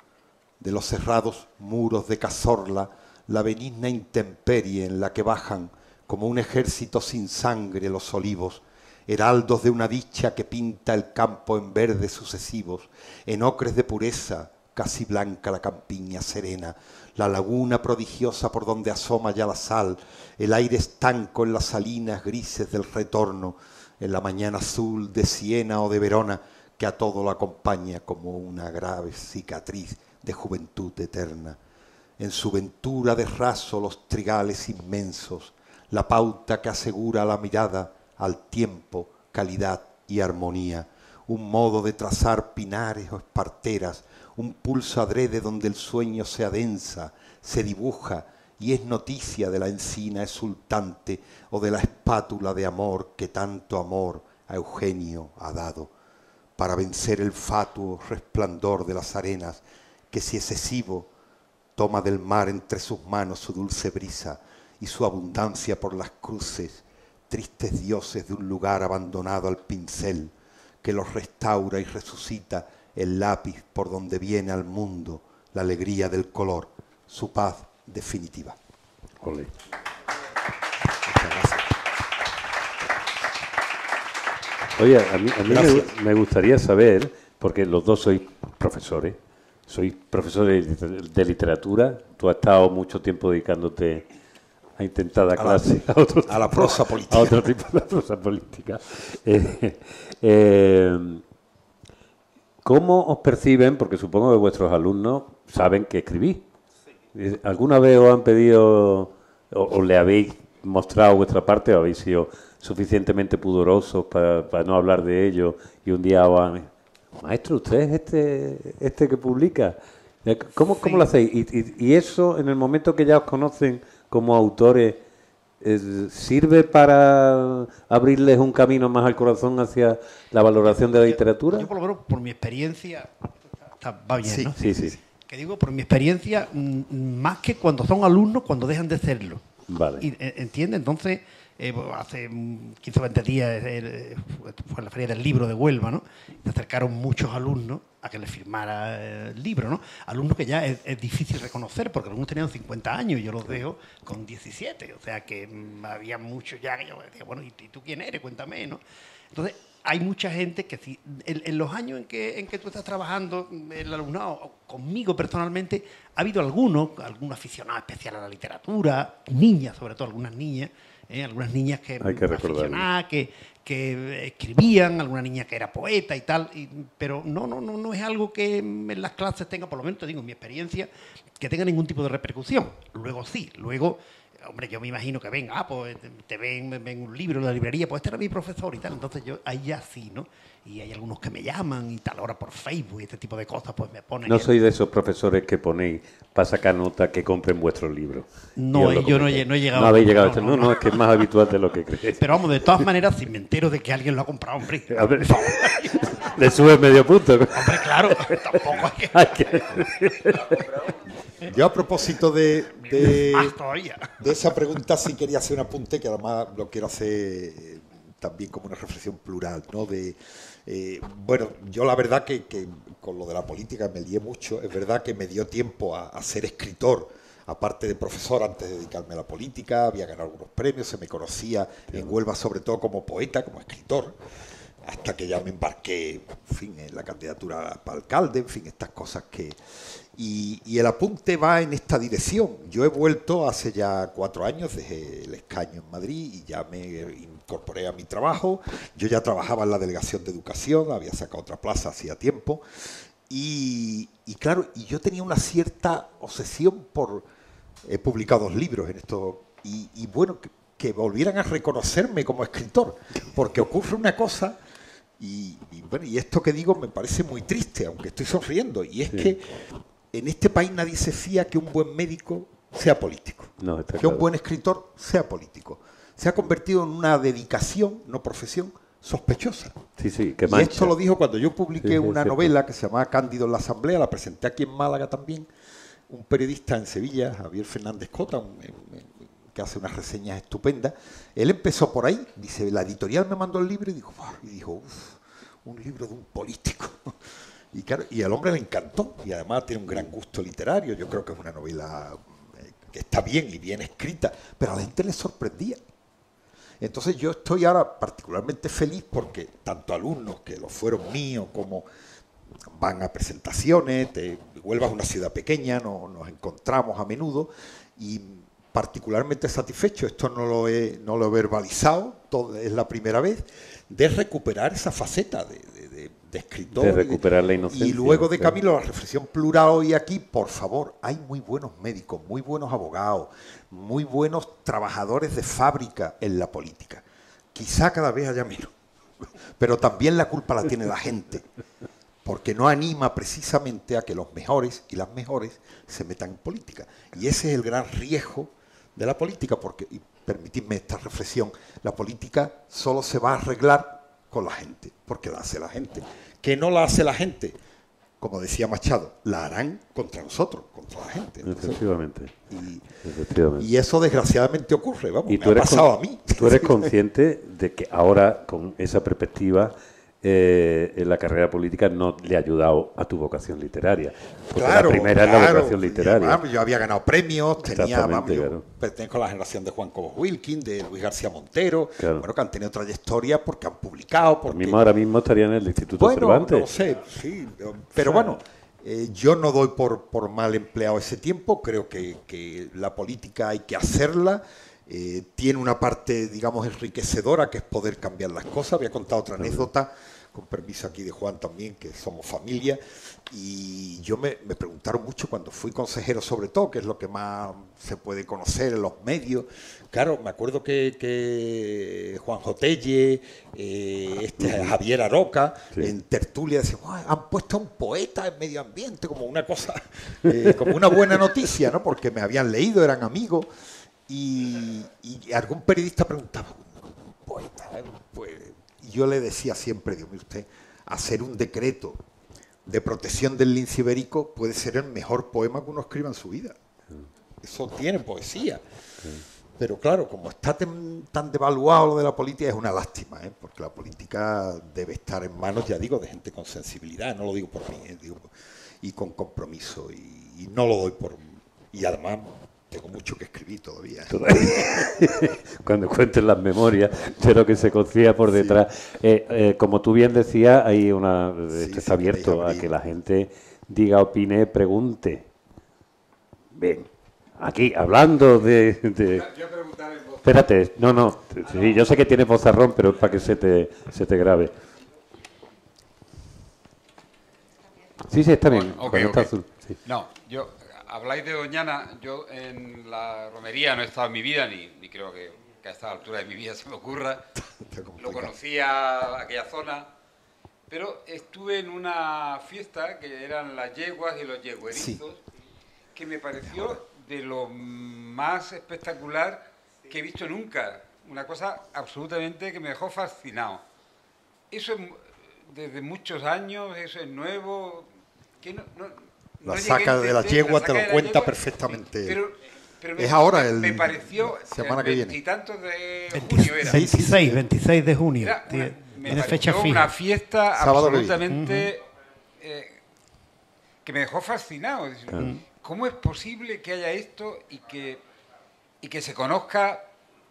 H: De los cerrados muros de Cazorla, la benigna intemperie en la que bajan como un ejército sin sangre los olivos, heraldos de una dicha que pinta el campo en verdes sucesivos, en ocres de pureza, casi blanca la campiña serena, la laguna prodigiosa por donde asoma ya la sal, el aire estanco en las salinas grises del retorno, en la mañana azul de Siena o de Verona, que a todo lo acompaña como una grave cicatriz de juventud eterna. En su ventura de raso los trigales inmensos, la pauta que asegura a la mirada al tiempo, calidad y armonía, un modo de trazar pinares o esparteras, un pulso adrede donde el sueño se adensa, se dibuja y es noticia de la encina exultante o de la espátula de amor que tanto amor a Eugenio ha dado, para vencer el fatuo resplandor de las arenas, que si excesivo toma del mar entre sus manos su dulce brisa y su abundancia por las cruces, tristes dioses de un lugar abandonado al pincel, que los restaura y resucita el lápiz por donde viene al mundo la alegría del color, su paz definitiva.
A: Olé.
H: Muchas gracias.
A: Oye, a mí, a mí me, me gustaría saber porque los dos sois profesores, sois profesores de, de literatura, tú has estado mucho tiempo dedicándote a intentar dar clase a, otro
H: a la prosa política.
A: A otro tipo de prosa política. Eh, eh, ¿Cómo os perciben? Porque supongo que vuestros alumnos saben que escribís. ¿Alguna vez os han pedido o, o le habéis mostrado vuestra parte o habéis sido suficientemente pudorosos para, para no hablar de ello y un día os han... Maestro, usted es este, este que publica. ¿Cómo, sí. ¿Cómo lo hacéis? Y, y, y eso, en el momento que ya os conocen como autores, eh, ¿sirve para abrirles un camino más al corazón hacia la valoración de la literatura?
I: Yo, por lo menos, por mi experiencia, está, va bien,
A: sí,
I: ¿no?
A: Sí, sí.
I: Que digo, por mi experiencia, más que cuando son alumnos, cuando dejan de serlo.
A: Vale.
I: Y, ¿entiende? Entonces, eh, hace quince o veinte días eh, fue en la Feria del Libro de Huelva, ¿no? Se acercaron muchos alumnos a que les firmara el libro, ¿no? Alumnos que ya es, es difícil reconocer, porque algunos tenían cincuenta años y yo los dejo con diecisiete. O sea que mmm, había muchos ya que yo decía, bueno, ¿y tú quién eres? Cuéntame, ¿no? Entonces, hay mucha gente que si, en, en los años en que, en que tú estás trabajando, el alumnado, conmigo personalmente, ha habido algunos, algún aficionado especial a la literatura, niñas, sobre todo algunas niñas, ¿eh? algunas niñas que,
A: hay que
I: aficionadas, que, que escribían, alguna niña que era poeta y tal, y, pero no, no, no, no es algo que en las clases tenga, por lo menos te digo, en mi experiencia, que tenga ningún tipo de repercusión. Luego sí, luego... Hombre, yo me imagino que ven, ah, pues te ven, ven un libro en la librería, pues este era mi profesor y tal. Entonces yo, ahí ya sí, ¿no? Y hay algunos que me llaman y tal, ahora por Facebook y este tipo de cosas, pues me ponen...
A: No
I: el...
A: soy de esos profesores que ponéis para sacar nota que compren vuestros libros.
I: No, yo, yo no, he, no he llegado...
A: No habéis llegado a este...
I: No,
A: No,
I: no,
A: no,
I: no,
A: es que es más habitual de lo que creéis.
I: Pero vamos, de todas maneras, si me entero de que alguien lo ha comprado, hombre...
A: A ver, le sube medio punto.
I: Hombre, claro, tampoco hay que...
A: Hay que...
H: Yo a propósito de, de,
I: Más todavía.
H: de esa pregunta sí quería hacer un apunte que además lo quiero hacer también como una reflexión plural, ¿no? De, eh, bueno, yo la verdad que, que con lo de la política me lié mucho, es verdad que me dio tiempo a, a ser escritor, aparte de profesor antes de dedicarme a la política, había ganado algunos premios, se me conocía en Huelva sobre todo como poeta, como escritor, hasta que ya me embarqué, en fin, en la candidatura para alcalde, en fin, estas cosas que... Y, y el apunte va en esta dirección. Yo he vuelto hace ya cuatro años, dejé el escaño en Madrid y ya me incorporé a mi trabajo. Yo ya trabajaba en la Delegación de Educación, había sacado otra plaza hacía tiempo. Y, y claro, y yo tenía una cierta obsesión por... He publicado dos libros en esto y, y bueno, que, que volvieran a reconocerme como escritor, porque ocurre una cosa... Y, y bueno, y esto que digo me parece muy triste, aunque estoy sonriendo, y es sí. que en este país nadie se fía que un buen médico sea político,
A: no, está
H: que
A: claro.
H: un buen escritor sea político. Se ha convertido en una dedicación, no profesión, sospechosa.
A: Sí, sí, que
H: y esto lo dijo cuando yo publiqué
A: sí, sí,
H: una
A: sí,
H: novela que se llamaba Cándido en la Asamblea, la presenté aquí en Málaga también, un periodista en Sevilla, Javier Fernández Cota, un, un, que hace unas reseñas estupendas. Él empezó por ahí, dice, la editorial me mandó el libro y dijo, y dijo uff, un libro de un político. Y, claro, y al hombre le encantó, y además tiene un gran gusto literario. Yo creo que es una novela eh, que está bien y bien escrita, pero a la gente le sorprendía. Entonces yo estoy ahora particularmente feliz porque tanto alumnos que lo fueron míos como van a presentaciones, te, Huelva es una ciudad pequeña, no, nos encontramos a menudo y particularmente satisfecho, esto no lo he, no lo he verbalizado, todo, es la primera vez, de recuperar esa faceta de, de, de, de escritor.
A: De recuperar la inocencia.
H: Y luego de
A: claro.
H: Camilo, la reflexión plural hoy aquí, por favor, hay muy buenos médicos, muy buenos abogados, muy buenos trabajadores de fábrica en la política. Quizá cada vez haya menos, pero también la culpa la tiene la gente, porque no anima precisamente a que los mejores y las mejores se metan en política. Y ese es el gran riesgo de la política, porque, y permitidme esta reflexión, la política solo se va a arreglar con la gente, porque la hace la gente. Que no la hace la gente, como decía Machado, la harán contra nosotros, contra la gente. Entonces,
A: Efectivamente.
H: Y,
A: Efectivamente.
H: y eso desgraciadamente ocurre, vamos,
A: y
H: me
A: tú
H: ha
A: eres
H: pasado
A: con,
H: a mí.
A: Tú eres consciente de que ahora, con esa perspectiva, eh, en la carrera política no le ha ayudado a tu vocación literaria. Porque
H: Claro,
A: la primera
H: claro,
A: es la vocación literaria.
H: Vamos, yo había ganado premios, tenía, vamos, yo
A: claro.
H: pertenezco a la generación de Juan Cobos Wilkins, de Luis García Montero,
A: Claro.
H: bueno, que han tenido trayectoria porque han publicado. Porque,
A: Mismo ahora mismo estaría en el Instituto
H: bueno,
A: Cervantes.
H: no lo sé, sí, pero bueno, eh, yo no doy por, por mal empleado ese tiempo, creo que, que la política hay que hacerla. Eh, tiene una parte, digamos, enriquecedora, que es poder cambiar las cosas. Voy a contar otra anécdota, con permiso aquí de Juan también, que somos familia, y yo me, me preguntaron mucho cuando fui consejero, sobre todo, que es lo que más se puede conocer en los medios. Claro, me acuerdo que, que Juan Jotelle, eh, este, Javier Aroca, sí. en tertulia decían, han puesto a un poeta en medio ambiente, como una cosa, eh, como una buena noticia, ¿no? Porque me habían leído, eran amigos. Y, y algún periodista preguntaba, ¿un poeta? Pues, y yo le decía siempre, Dios mío, usted, hacer un decreto de protección del lince ibérico puede ser el mejor poema que uno escriba en su vida. Eso tiene poesía. Pero claro, como está tan, tan devaluado lo de la política, es una lástima, ¿eh? Porque la política debe estar en manos, ya digo, de gente con sensibilidad, no lo digo por mí, ¿eh? Digo, y con compromiso, y, y no lo doy por... Y además... tengo mucho que escribir todavía.
A: Cuando cuentes las memorias de lo que se cocía por detrás. Sí. Eh, eh, como tú bien decías, hay una, sí, esto está sí, abierto a que la gente diga, opine, pregunte. Bien, aquí hablando de... de... Espérate, no, no, sí, yo sé que tienes vozarrón, pero es para que se te, se te grabe. Sí, sí, está bien.
J: Okay,
A: está
J: okay.
A: azul. Sí.
J: No, yo... Habláis de Doñana, yo en la romería no he estado en mi vida, ni, ni creo que, que a esta altura de mi vida se me ocurra. Lo conocía aquella zona, pero estuve en una fiesta que eran las yeguas y los yeguerizos, sí. que me pareció de lo más espectacular que he visto nunca. Una cosa absolutamente que me dejó fascinado. Eso es desde muchos años, eso es nuevo, que no... no
H: La no saca de la yegua te lo cuenta yegua, perfectamente. Pero, pero es me, ahora el
J: me pareció
H: semana que viene.
J: Veintitantos de junio era.
I: veintiséis, veintiséis de junio.
J: Era una, me
I: Tiene fecha
J: fija. Una fiesta sábado absolutamente uh-huh. eh, que me dejó fascinado. Uh-huh. ¿Cómo es posible que haya esto y que y que se conozca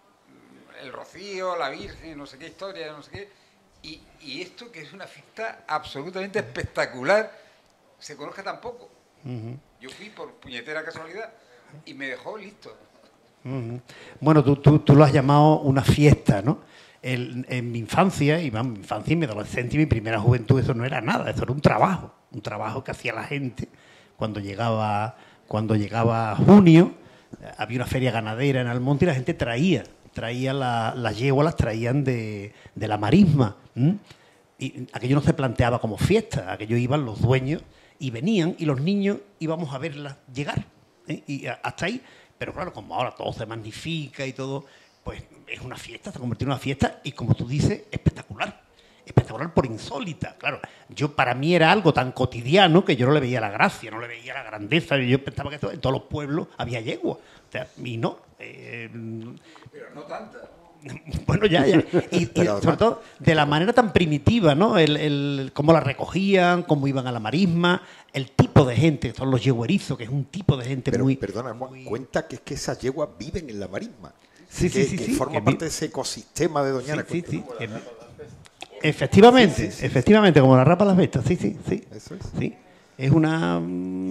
J: el Rocío, la Virgen, no sé qué historia, no sé qué, y, y esto que es una fiesta absolutamente espectacular se conozca tan poco? Uh-huh. Yo fui por puñetera casualidad y me dejó listo.
I: Uh-huh. Bueno, tú, tú, tú lo has llamado una fiesta, ¿no? El, en mi infancia, y mi infancia y mi adolescencia y mi primera juventud, eso no era nada, eso era un trabajo, un trabajo que hacía la gente cuando llegaba, cuando llegaba junio, había una feria ganadera en Almonte y la gente traía, traía la, las yeguas, las traían de, de la marisma, ¿m? Y aquello no se planteaba como fiesta, aquello iban los dueños y venían y los niños íbamos a verlas llegar, ¿eh? Y hasta ahí, pero claro, como ahora todo se magnifica y todo, pues es una fiesta, se ha convertido en una fiesta y como tú dices, espectacular, espectacular por insólita, claro. Yo para mí era algo tan cotidiano que yo no le veía la gracia, no le veía la grandeza, yo pensaba que esto, en todos los pueblos había yegua, o sea, y no. Eh,
J: pero no tanta.
I: Bueno, ya, ya. Y, y sobre todo de la manera tan primitiva, ¿no? El, el, cómo la recogían, cómo iban a la marisma, el tipo de gente, son los yeguerizos, que es un tipo de gente
H: pero,
I: muy...
H: Perdona, muy... cuenta que es que esas yeguas viven en la marisma.
I: Sí,
H: que,
I: sí, sí.
H: Que
I: sí,
H: forma
I: que
H: parte de ese ecosistema de Doñana.
I: Sí, sí, sí. Efectivamente, sí, sí, sí, efectivamente, como la rapa las bestas, sí, sí, sí.
H: Eso es.
I: Sí. Es una...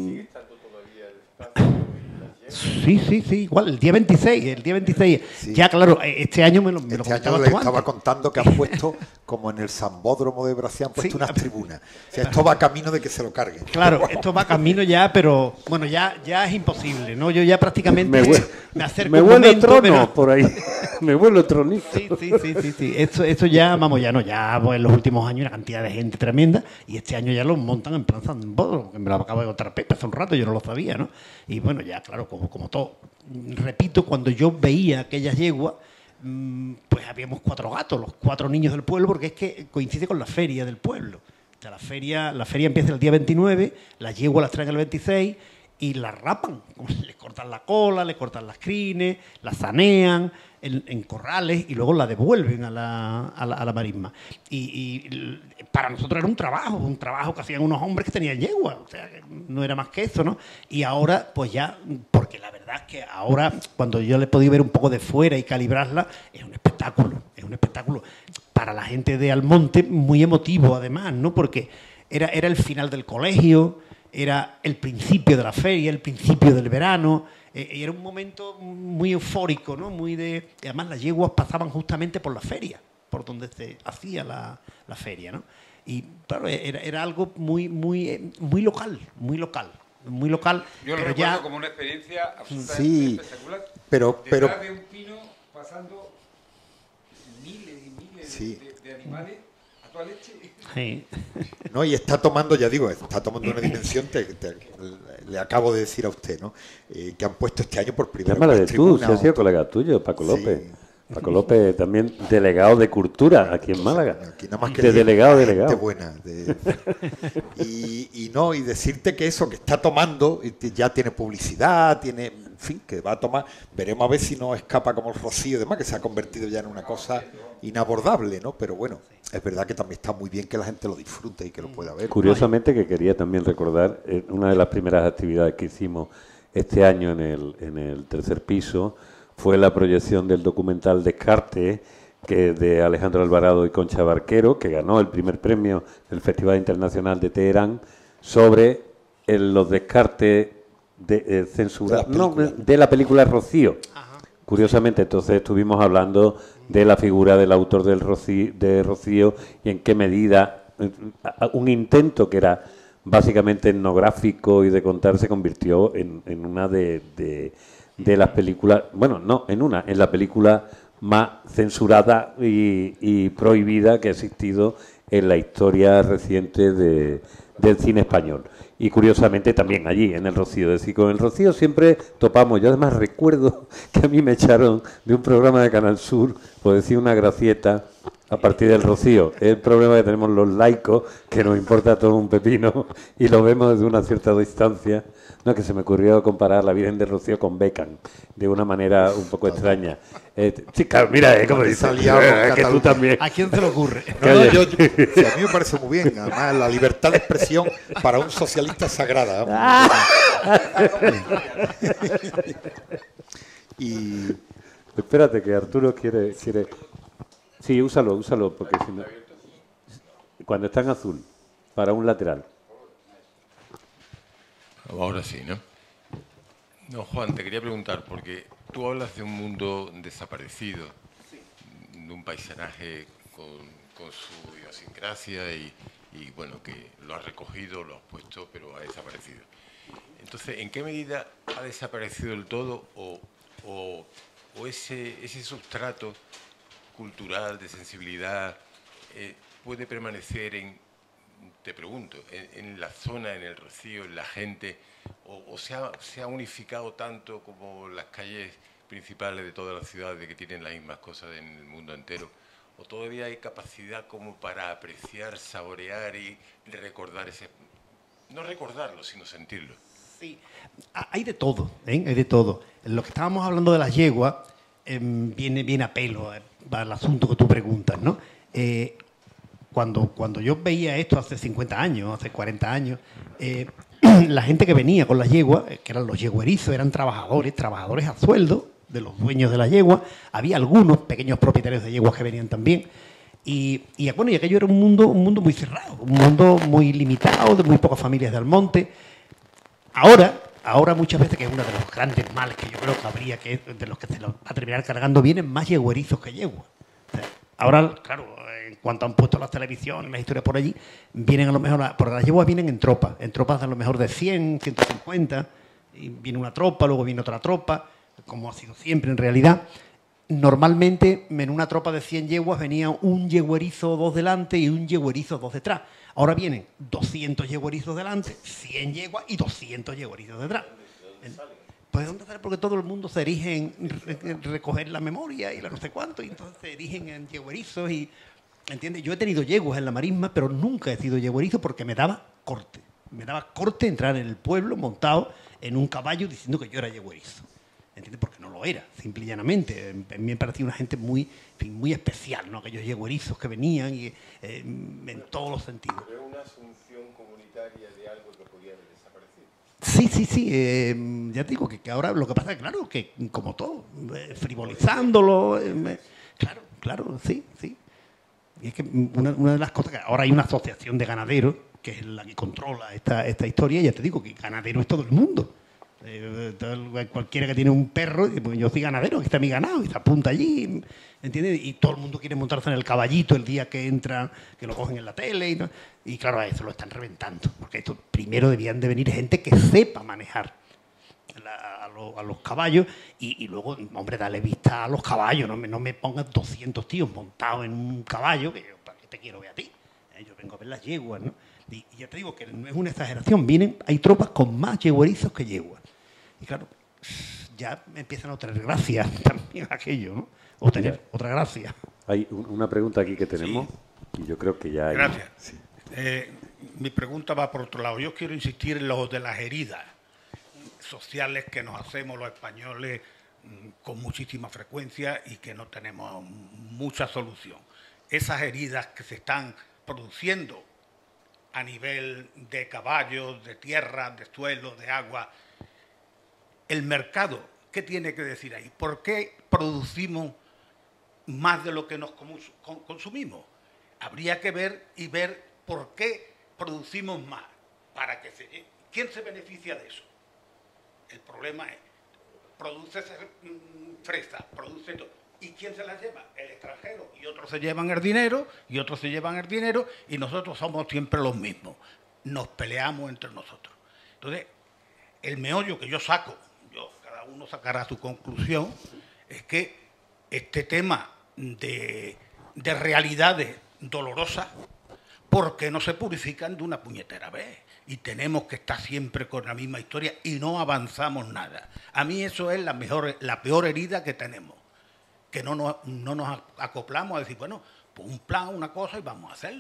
I: Sí, sí, sí, igual, el día veintiséis, el día veintiséis. Sí. Ya, claro, este año me lo, me
H: este
I: lo
H: año le estaba contando que han puesto, como en el Sambódromo de Brasil, han puesto sí. unas tribunas. O sea, esto va camino de que se lo carguen.
I: Claro, esto va camino ya, pero bueno, ya, ya es imposible, ¿no? Yo ya prácticamente
A: me,
I: me acerco
A: me
I: un
A: vuelo
I: momento,
A: trono
I: pero...
A: por ahí. Me vuelo tronito.
I: Sí, sí, sí, sí, sí. Esto, esto ya, vamos, ya no, ya pues, en los últimos años una cantidad de gente tremenda y este año ya lo montan en plan Sambódromo, que me lo acabo de contar Pepe hace un rato, yo no lo sabía, ¿no? Y bueno, ya, claro, como, como todo. Repito, cuando yo veía aquellas yeguas, pues habíamos cuatro gatos, los cuatro niños del pueblo, porque es que coincide con la feria del pueblo. O sea, la feria, la feria empieza el día veintinueve, las yeguas las traen el veintiséis y las rapan, les cortan cortan la cola, le cortan las crines, la sanean en, en corrales y luego la devuelven a la, a la, a la marisma. Y, y para nosotros era un trabajo, un trabajo que hacían unos hombres que tenían yegua, o sea, que no era más que eso, ¿no? Y ahora, pues ya, porque la verdad es que ahora, cuando yo le he podido ver un poco de fuera y calibrarla, es un espectáculo, es un espectáculo para la gente de Almonte, muy emotivo además, ¿no? Porque era, era el final del colegio, era el principio de la feria, el principio del verano, eh, y era un momento muy eufórico, ¿no? Muy de, y además las yeguas pasaban justamente por la feria, por donde se hacía la, la feria, ¿no? Y claro, era, era algo muy, muy, muy local, muy local, muy local.
J: Yo lo
I: pero
J: recuerdo
I: ya...
J: como una experiencia absolutamente
H: Sí,
J: espectacular.
H: pero,
J: Detrás
H: pero
J: de un pino pasando miles y miles
H: Sí.
J: de, de animales a toda leche.
I: Sí.
H: no, y está tomando, ya digo, está tomando una dimensión, te, te- le acabo de decir a usted, ¿no? Eh, que han puesto este año por primera
A: Llámale de
H: vez
A: tú, si
H: tribuna
A: ha sido
H: o-
A: colega tuyo, Paco
H: Sí.
A: López. Paco López, también delegado de Cultura aquí en Málaga.
H: Aquí nada más que
A: de
H: decir,
A: delegado a
H: gente
A: delegado.
H: buena. de- y, y no, y decirte que eso que está tomando y te- ya tiene publicidad, tiene, en fin, que va a tomar, veremos a ver si no escapa como el Rocío y demás, que se ha convertido ya en una cosa inabordable, ¿no? Pero bueno, es verdad que también está muy bien que la gente lo disfrute y que lo pueda ver.
A: Curiosamente, que quería también recordar, eh, una de las primeras actividades que hicimos este año en el, en el tercer piso fue la proyección del documental Descarte, que de Alejandro Alvarado y Concha Barquero, que ganó el primer premio del Festival Internacional de Teherán, sobre el- los descartes de, eh, censura,
H: De la
A: no,
H: película.
A: de la película Rocío. Curiosamente, entonces estuvimos hablando de la figura del autor del Rocío, de Rocío y en qué medida eh, a- un intento que era básicamente etnográfico y de contar se convirtió en, en una de, de- de las películas, bueno, no, en una, en la película más censurada y, y prohibida que ha existido en la historia reciente de- del cine español. Y curiosamente también allí, en el Rocío. Es decir, con el Rocío siempre topamos. Yo además recuerdo que a mí me echaron de un programa de Canal Sur, por decir una gracieta, a partir del Rocío. Es el problema que tenemos los laicos, que nos importa todo un pepino y lo vemos desde una cierta distancia. No, que se me ocurrió comparar la Virgen de Rocío con Beckham, de una manera un poco extraña. Eh, sí, claro, mira, eh, como dices,
H: Salía con
A: eh, que tú
H: Cataluña.
A: también.
I: ¿A quién se le ocurre?
H: No, no, yo- yo- sí, a mí me parece muy bien. Además, la libertad de expresión para un socialista es sagrada. y
A: Espérate, que Arturo quiere, quiere... Sí, úsalo, úsalo, porque si no... Cuando está en azul, para un lateral.
K: Ahora sí, ¿no? No, Juan, te quería preguntar, porque tú hablas de un mundo desaparecido, de un paisanaje con, con su idiosincrasia y, y, bueno, que lo has recogido, lo has puesto, pero ha desaparecido. Entonces, ¿en qué medida ha desaparecido del todo o, o, o ese, ese sustrato cultural, de sensibilidad, eh, puede permanecer en, te pregunto, en, en la zona, en el Rocío, en la gente, o, o se, ha, se ha unificado tanto como las calles principales de todas las ciudades que tienen las mismas cosas en el mundo entero? ¿O todavía hay capacidad como para apreciar, saborear y recordar ese... no recordarlo, sino sentirlo?
I: Sí, hay de todo, ¿eh? Hay de todo. Lo que estábamos hablando de las yeguas eh, viene, viene a pelo eh, al asunto que tú preguntas, ¿no? Eh, cuando, cuando yo veía esto hace cincuenta años, hace cuarenta años, eh, la gente que venía con las yeguas, eh, que eran los yeguerizos, eran trabajadores, trabajadores a sueldo de los dueños de la yegua. Había algunos pequeños propietarios de yeguas que venían también. Y, y bueno, y aquello era un mundo, un mundo muy cerrado, un mundo muy limitado, de muy pocas familias de Almonte. Ahora, ahora muchas veces, que es uno de los grandes males que yo creo que habría, que es de los que se los va a terminar cargando, vienen más yeguerizos que yeguas. O sea, ahora, claro, en cuanto han puesto las televisiones, las historias por allí, vienen a lo mejor, porque las yeguas vienen en tropas, en tropas a lo mejor de cien, ciento cincuenta, y viene una tropa, luego viene otra tropa, como ha sido siempre en realidad. Normalmente en una tropa de cien yeguas venía un yeguerizo o dos delante y un yeguerizo o dos detrás. Ahora vienen doscientos yeguerizos delante, cien yeguas y doscientos yeguerizos detrás. Pues ¿de dónde sale? Porque todo el mundo se erige en re- recoger la memoria y la no sé cuánto, y entonces se erigen en yeguerizos y... ¿Entiendes? Yo he tenido yeguas en la marisma, pero nunca he sido yeguerizo porque me daba corte. me daba corte entrar en el pueblo montado en un caballo diciendo que yo era yegüerizo. ¿Entiendes? Porque no lo era, simple y llanamente. A mí me parecía una gente muy, en fin, muy especial, ¿no? Aquellos yegüerizos que venían y, eh, en todos los sentidos.
K: Pero una asunción comunitaria de algo que podía haber desaparecido.
I: Sí, sí, sí. Eh, ya te digo que, que ahora lo que pasa es, claro, que como todo, eh, frivolizándolo. Eh, claro, claro, sí, sí. Y es que una, una de las cosas que ahora hay una asociación de ganaderos que es la que controla esta, esta historia, y ya te digo que ganadero es todo el mundo. Eh, todo, cualquiera que tiene un perro, pues yo soy ganadero, aquí está mi ganado, y se apunta allí, ¿entiendes? Y todo el mundo quiere montarse en el caballito el día que entran, que lo cogen en la tele, y, ¿no? Y claro, a eso lo están reventando, porque esto primero debían de venir gente que sepa manejar la, a, lo, a los caballos, y, y luego, hombre, dale vista a los caballos, no me, no me pongas doscientos tíos montados en un caballo, que yo, ¿para qué te quiero ver a ti? Eh, yo vengo a ver las yeguas, ¿no? Y, y ya te digo que no es una exageración, vienen, hay tropas con más yeguerizos que yeguas. Y claro, ya empiezan a tener gracia también aquello, ¿no? O tener Mira, otra gracia.
A: Hay una pregunta aquí que tenemos, sí. Y yo creo que ya hay...
L: Gracias. Sí. Eh, mi pregunta va por otro lado. Yo quiero insistir en lo de las heridas sociales que nos hacemos los españoles con muchísima frecuencia y que no tenemos mucha solución. Esas heridas que se están produciendo a nivel de caballos, de tierra, de suelo, de agua... El mercado, ¿qué tiene que decir ahí? ¿Por qué producimos más de lo que nos consumimos? Habría que ver y ver por qué producimos más. Para que se, ¿quién se beneficia de eso? El problema es, produce fresa, produce todo. ¿Y quién se la lleva? El extranjero. Y otros se llevan el dinero, y otros se llevan el dinero, y nosotros somos siempre los mismos. Nos peleamos entre nosotros. Entonces, el meollo que yo saco, uno sacará su conclusión, es que este tema de, de realidades dolorosas, ¿por qué no se purifican de una puñetera vez? Y tenemos que estar siempre con la misma historia y no avanzamos nada. A mí eso es la, mejor, la peor herida que tenemos, que no nos, no nos acoplamos a decir, bueno, pues un plan, una cosa y vamos a hacerlo.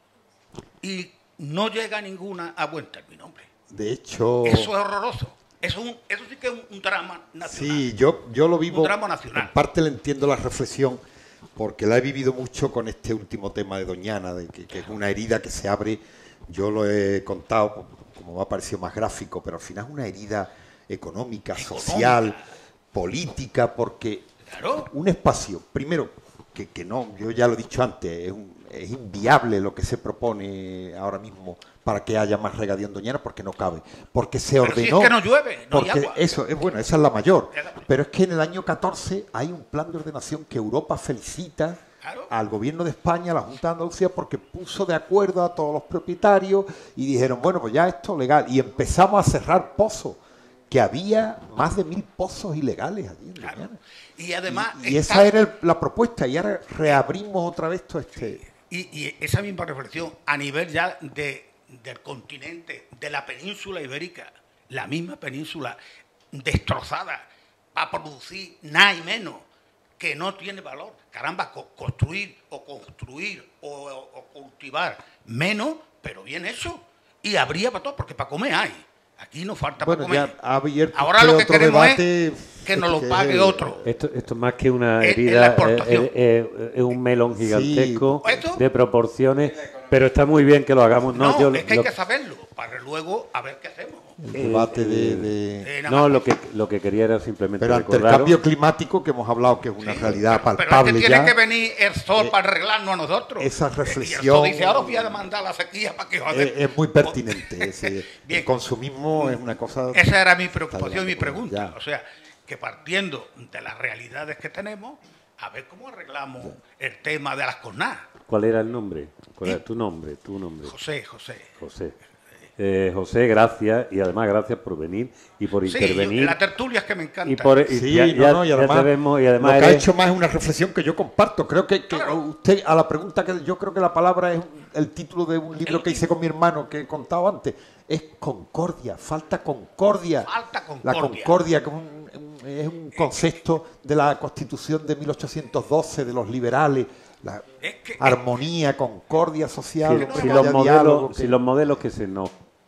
L: Y no llega ninguna a buen término, hombre.
H: De hecho...
L: Eso es horroroso. Eso, es un, eso sí que es un, un drama nacional.
H: Sí, yo, yo lo vivo...
L: Un drama nacional.
H: En parte le entiendo la reflexión, porque la he vivido mucho con este último tema de Doñana, de que, que es una herida que se abre, yo lo he contado, como me ha parecido más gráfico, pero al final es una herida económica, económica. social, política, porque claro. Un espacio, primero, que, que no, yo ya lo he dicho antes, es, un, es inviable lo que se propone ahora mismo para que haya más regadío en Doñana, porque no cabe, porque se ordenó...
L: Pero si es que no llueve, no
H: porque
L: hay agua.
H: Eso, es bueno, esa es la mayor, pero es que en el año catorce hay un plan de ordenación que Europa felicita claro. al gobierno de España, a la Junta de Andalucía, porque puso de acuerdo a todos los propietarios y dijeron, bueno, pues ya esto legal, y empezamos a cerrar pozos, que había más de mil pozos ilegales allí en
L: claro.
H: Doñana.
L: Y además...
H: Y, y esa está... era el, la propuesta, y ahora reabrimos otra vez todo este...
L: Sí. Y, y esa misma reflexión a nivel ya de... del continente, de la península ibérica, la misma península destrozada para producir nada y menos, que no tiene valor. Caramba, co construir o construir o, o, o cultivar menos, pero bien eso. Y habría para todo, porque para comer hay. Aquí no falta
H: bueno,
L: para comer.
H: Ya ha abierto
L: ahora lo que queremos
H: debate,
L: es que nos lo pague otro.
A: Esto, esto más que una herida, es, es, es, es un melón gigantesco sí. de proporciones, pero está muy bien que lo hagamos. No,
L: no
A: yo,
L: es que
A: lo,
L: hay que saberlo, para luego a ver qué hacemos.
H: El debate de... de...
A: Eh, no, lo que, lo que quería era simplemente
H: Pero ante el cambio climático que hemos hablado, que es una sí, realidad
L: pero,
H: palpable
L: pero es que
H: ya,
L: tiene que venir el sol eh, para arreglarnos a nosotros.
H: Esa reflexión...
L: Y el sol dice, ahora voy a demandar la sequía para que joder.
H: Es, es muy pertinente. Ese, el consumismo es una cosa...
L: Esa era mi preocupación y mi pregunta. Ya. O sea, que partiendo de las realidades que tenemos, a ver cómo arreglamos ya. el tema de las CONAS.
A: ¿Cuál era el nombre? ¿Cuál era tu nombre? Tu nombre.
L: José, José.
A: José. Eh, José, gracias, y además gracias por venir y por
L: sí,
A: intervenir.
L: Yo, la tertulia es que me encanta.
A: Y por, y
H: sí,
A: ya,
H: no,
A: ya,
H: no, y además,
A: ya vemos, y además
H: lo que
A: eres...
H: ha hecho más es una reflexión que yo comparto. Creo que, que claro. usted, a la pregunta que yo creo que la palabra es el título de un libro el que hice con mi hermano, que he contado antes, es concordia, falta concordia.
L: Falta concordia.
H: La concordia, que es un, un, es un concepto de la Constitución de mil ochocientos doce, de los liberales. La
L: es que,
H: armonía, concordia social,
A: si, si, los modelos, que... si los modelos que se nos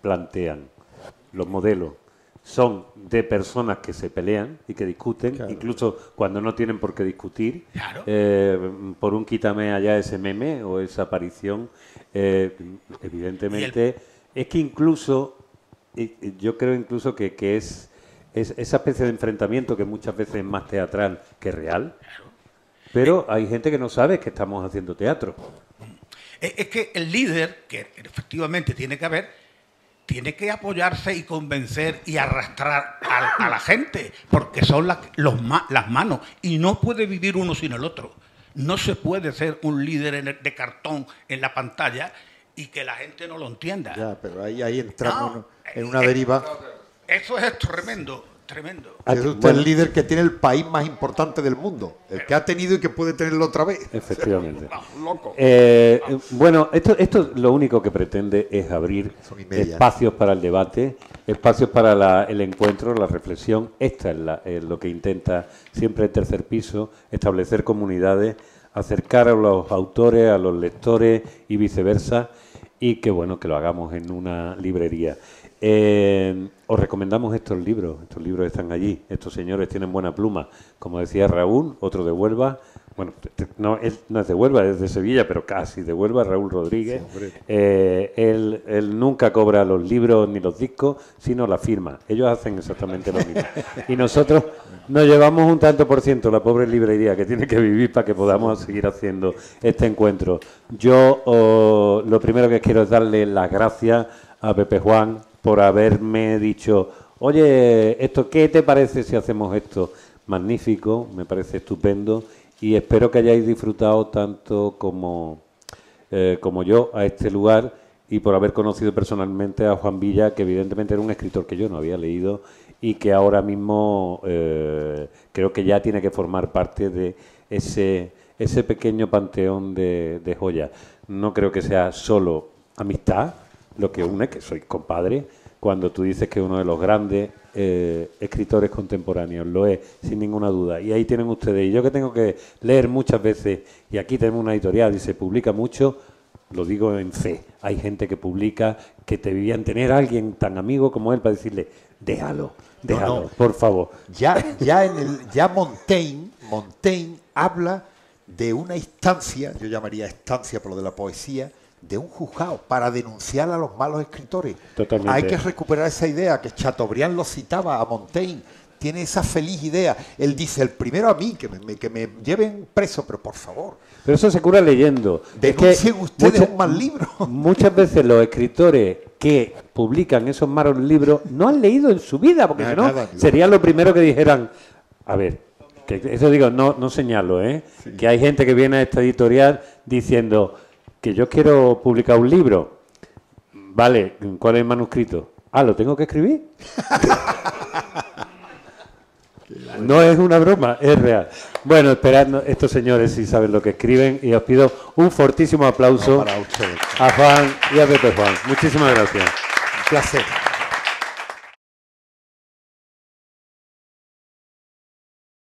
A: plantean los modelos son de personas que se pelean y que discuten, claro. incluso cuando no tienen por qué discutir, claro. eh, por un quítame allá ese meme o esa aparición, eh, evidentemente, el... es que incluso, yo creo incluso que, que es, es esa especie de enfrentamiento que muchas veces es más teatral que real, claro. pero hay gente que no sabe que estamos haciendo teatro.
L: Es que el líder, que efectivamente tiene que haber, tiene que apoyarse y convencer y arrastrar a, a la gente, porque son la, los ma, las manos, y no puede vivir uno sin el otro. No se puede ser un líder en el, de cartón en la pantalla y que la gente no lo entienda.
H: Ya, pero ahí, ahí entramos no, en una deriva.
L: Eso es tremendo, tremendo.
H: Es usted el líder que tiene el país más importante del mundo, el que ha tenido y que puede tenerlo otra vez.
A: Efectivamente.
L: Loco.
A: Eh, bueno, esto, esto lo único que pretende es abrir espacios para el debate, espacios para la, el encuentro, la reflexión. Esta es, la, es lo que intenta siempre el Tercer Piso, establecer comunidades, acercar a los autores, a los lectores y viceversa, y que bueno, que lo hagamos en una librería. Eh, os recomendamos estos libros, estos libros están allí, estos señores tienen buena pluma, como decía Raúl, otro de Huelva, bueno, no, él no es de Huelva, es de Sevilla, pero casi de Huelva, Raúl Rodríguez, sí, eh, él, él nunca cobra los libros ni los discos, sino la firma, ellos hacen exactamente lo mismo, y nosotros nos llevamos un tanto por ciento, la pobre librería que tiene que vivir para que podamos seguir haciendo este encuentro. Yo oh, lo primero que quiero es darle las gracias a Pepe Juan por haberme dicho, oye, esto, ¿qué te parece si hacemos esto? Magnífico, me parece estupendo y espero que hayáis disfrutado tanto como, eh, como yo a este lugar y por haber conocido personalmente a Juan Villa, que evidentemente era un escritor que yo no había leído y que ahora mismo eh, creo que ya tiene que formar parte de ese, ese pequeño panteón de, de joyas. No creo que sea solo amistad lo que une, que soy compadre, cuando tú dices que uno de los grandes eh, escritores contemporáneos lo es, sin ninguna duda. Y ahí tienen ustedes. Y yo que tengo que leer muchas veces, y aquí tenemos una editorial y se publica mucho, lo digo en fe. Hay gente que publica que te debían tener a alguien tan amigo como él para decirle, déjalo, déjalo, no, no. por favor.
H: Ya, ya, en el, ya Montaigne, Montaigne habla de una instancia, yo llamaría estancia por lo de la poesía, de un juzgado para denunciar a los malos escritores.
A: Totalmente.
H: Hay que recuperar esa idea, que Chateaubriand lo citaba a Montaigne, tiene esa feliz idea. Él dice, el primero a mí, que me, que me lleven preso, pero por favor.
A: Pero eso se cura leyendo.
H: Denuncien
A: es que
H: ustedes
A: muchas,
H: un mal libro.
A: Muchas veces los escritores que publican esos malos libros no han leído en su vida, porque si no, sería lo primero que dijeran, a ver, que eso digo, no, no señalo, ¿eh? Sí. Que hay gente que viene a esta editorial diciendo que yo quiero publicar un libro. Vale, ¿cuál es el manuscrito? Ah, ¿lo tengo que escribir? No es una broma, es real. Bueno, esperad, estos señores sí saben lo que escriben y os pido un fortísimo aplauso no, a Juan y a Pepe Juan. Muchísimas gracias.
H: Un placer.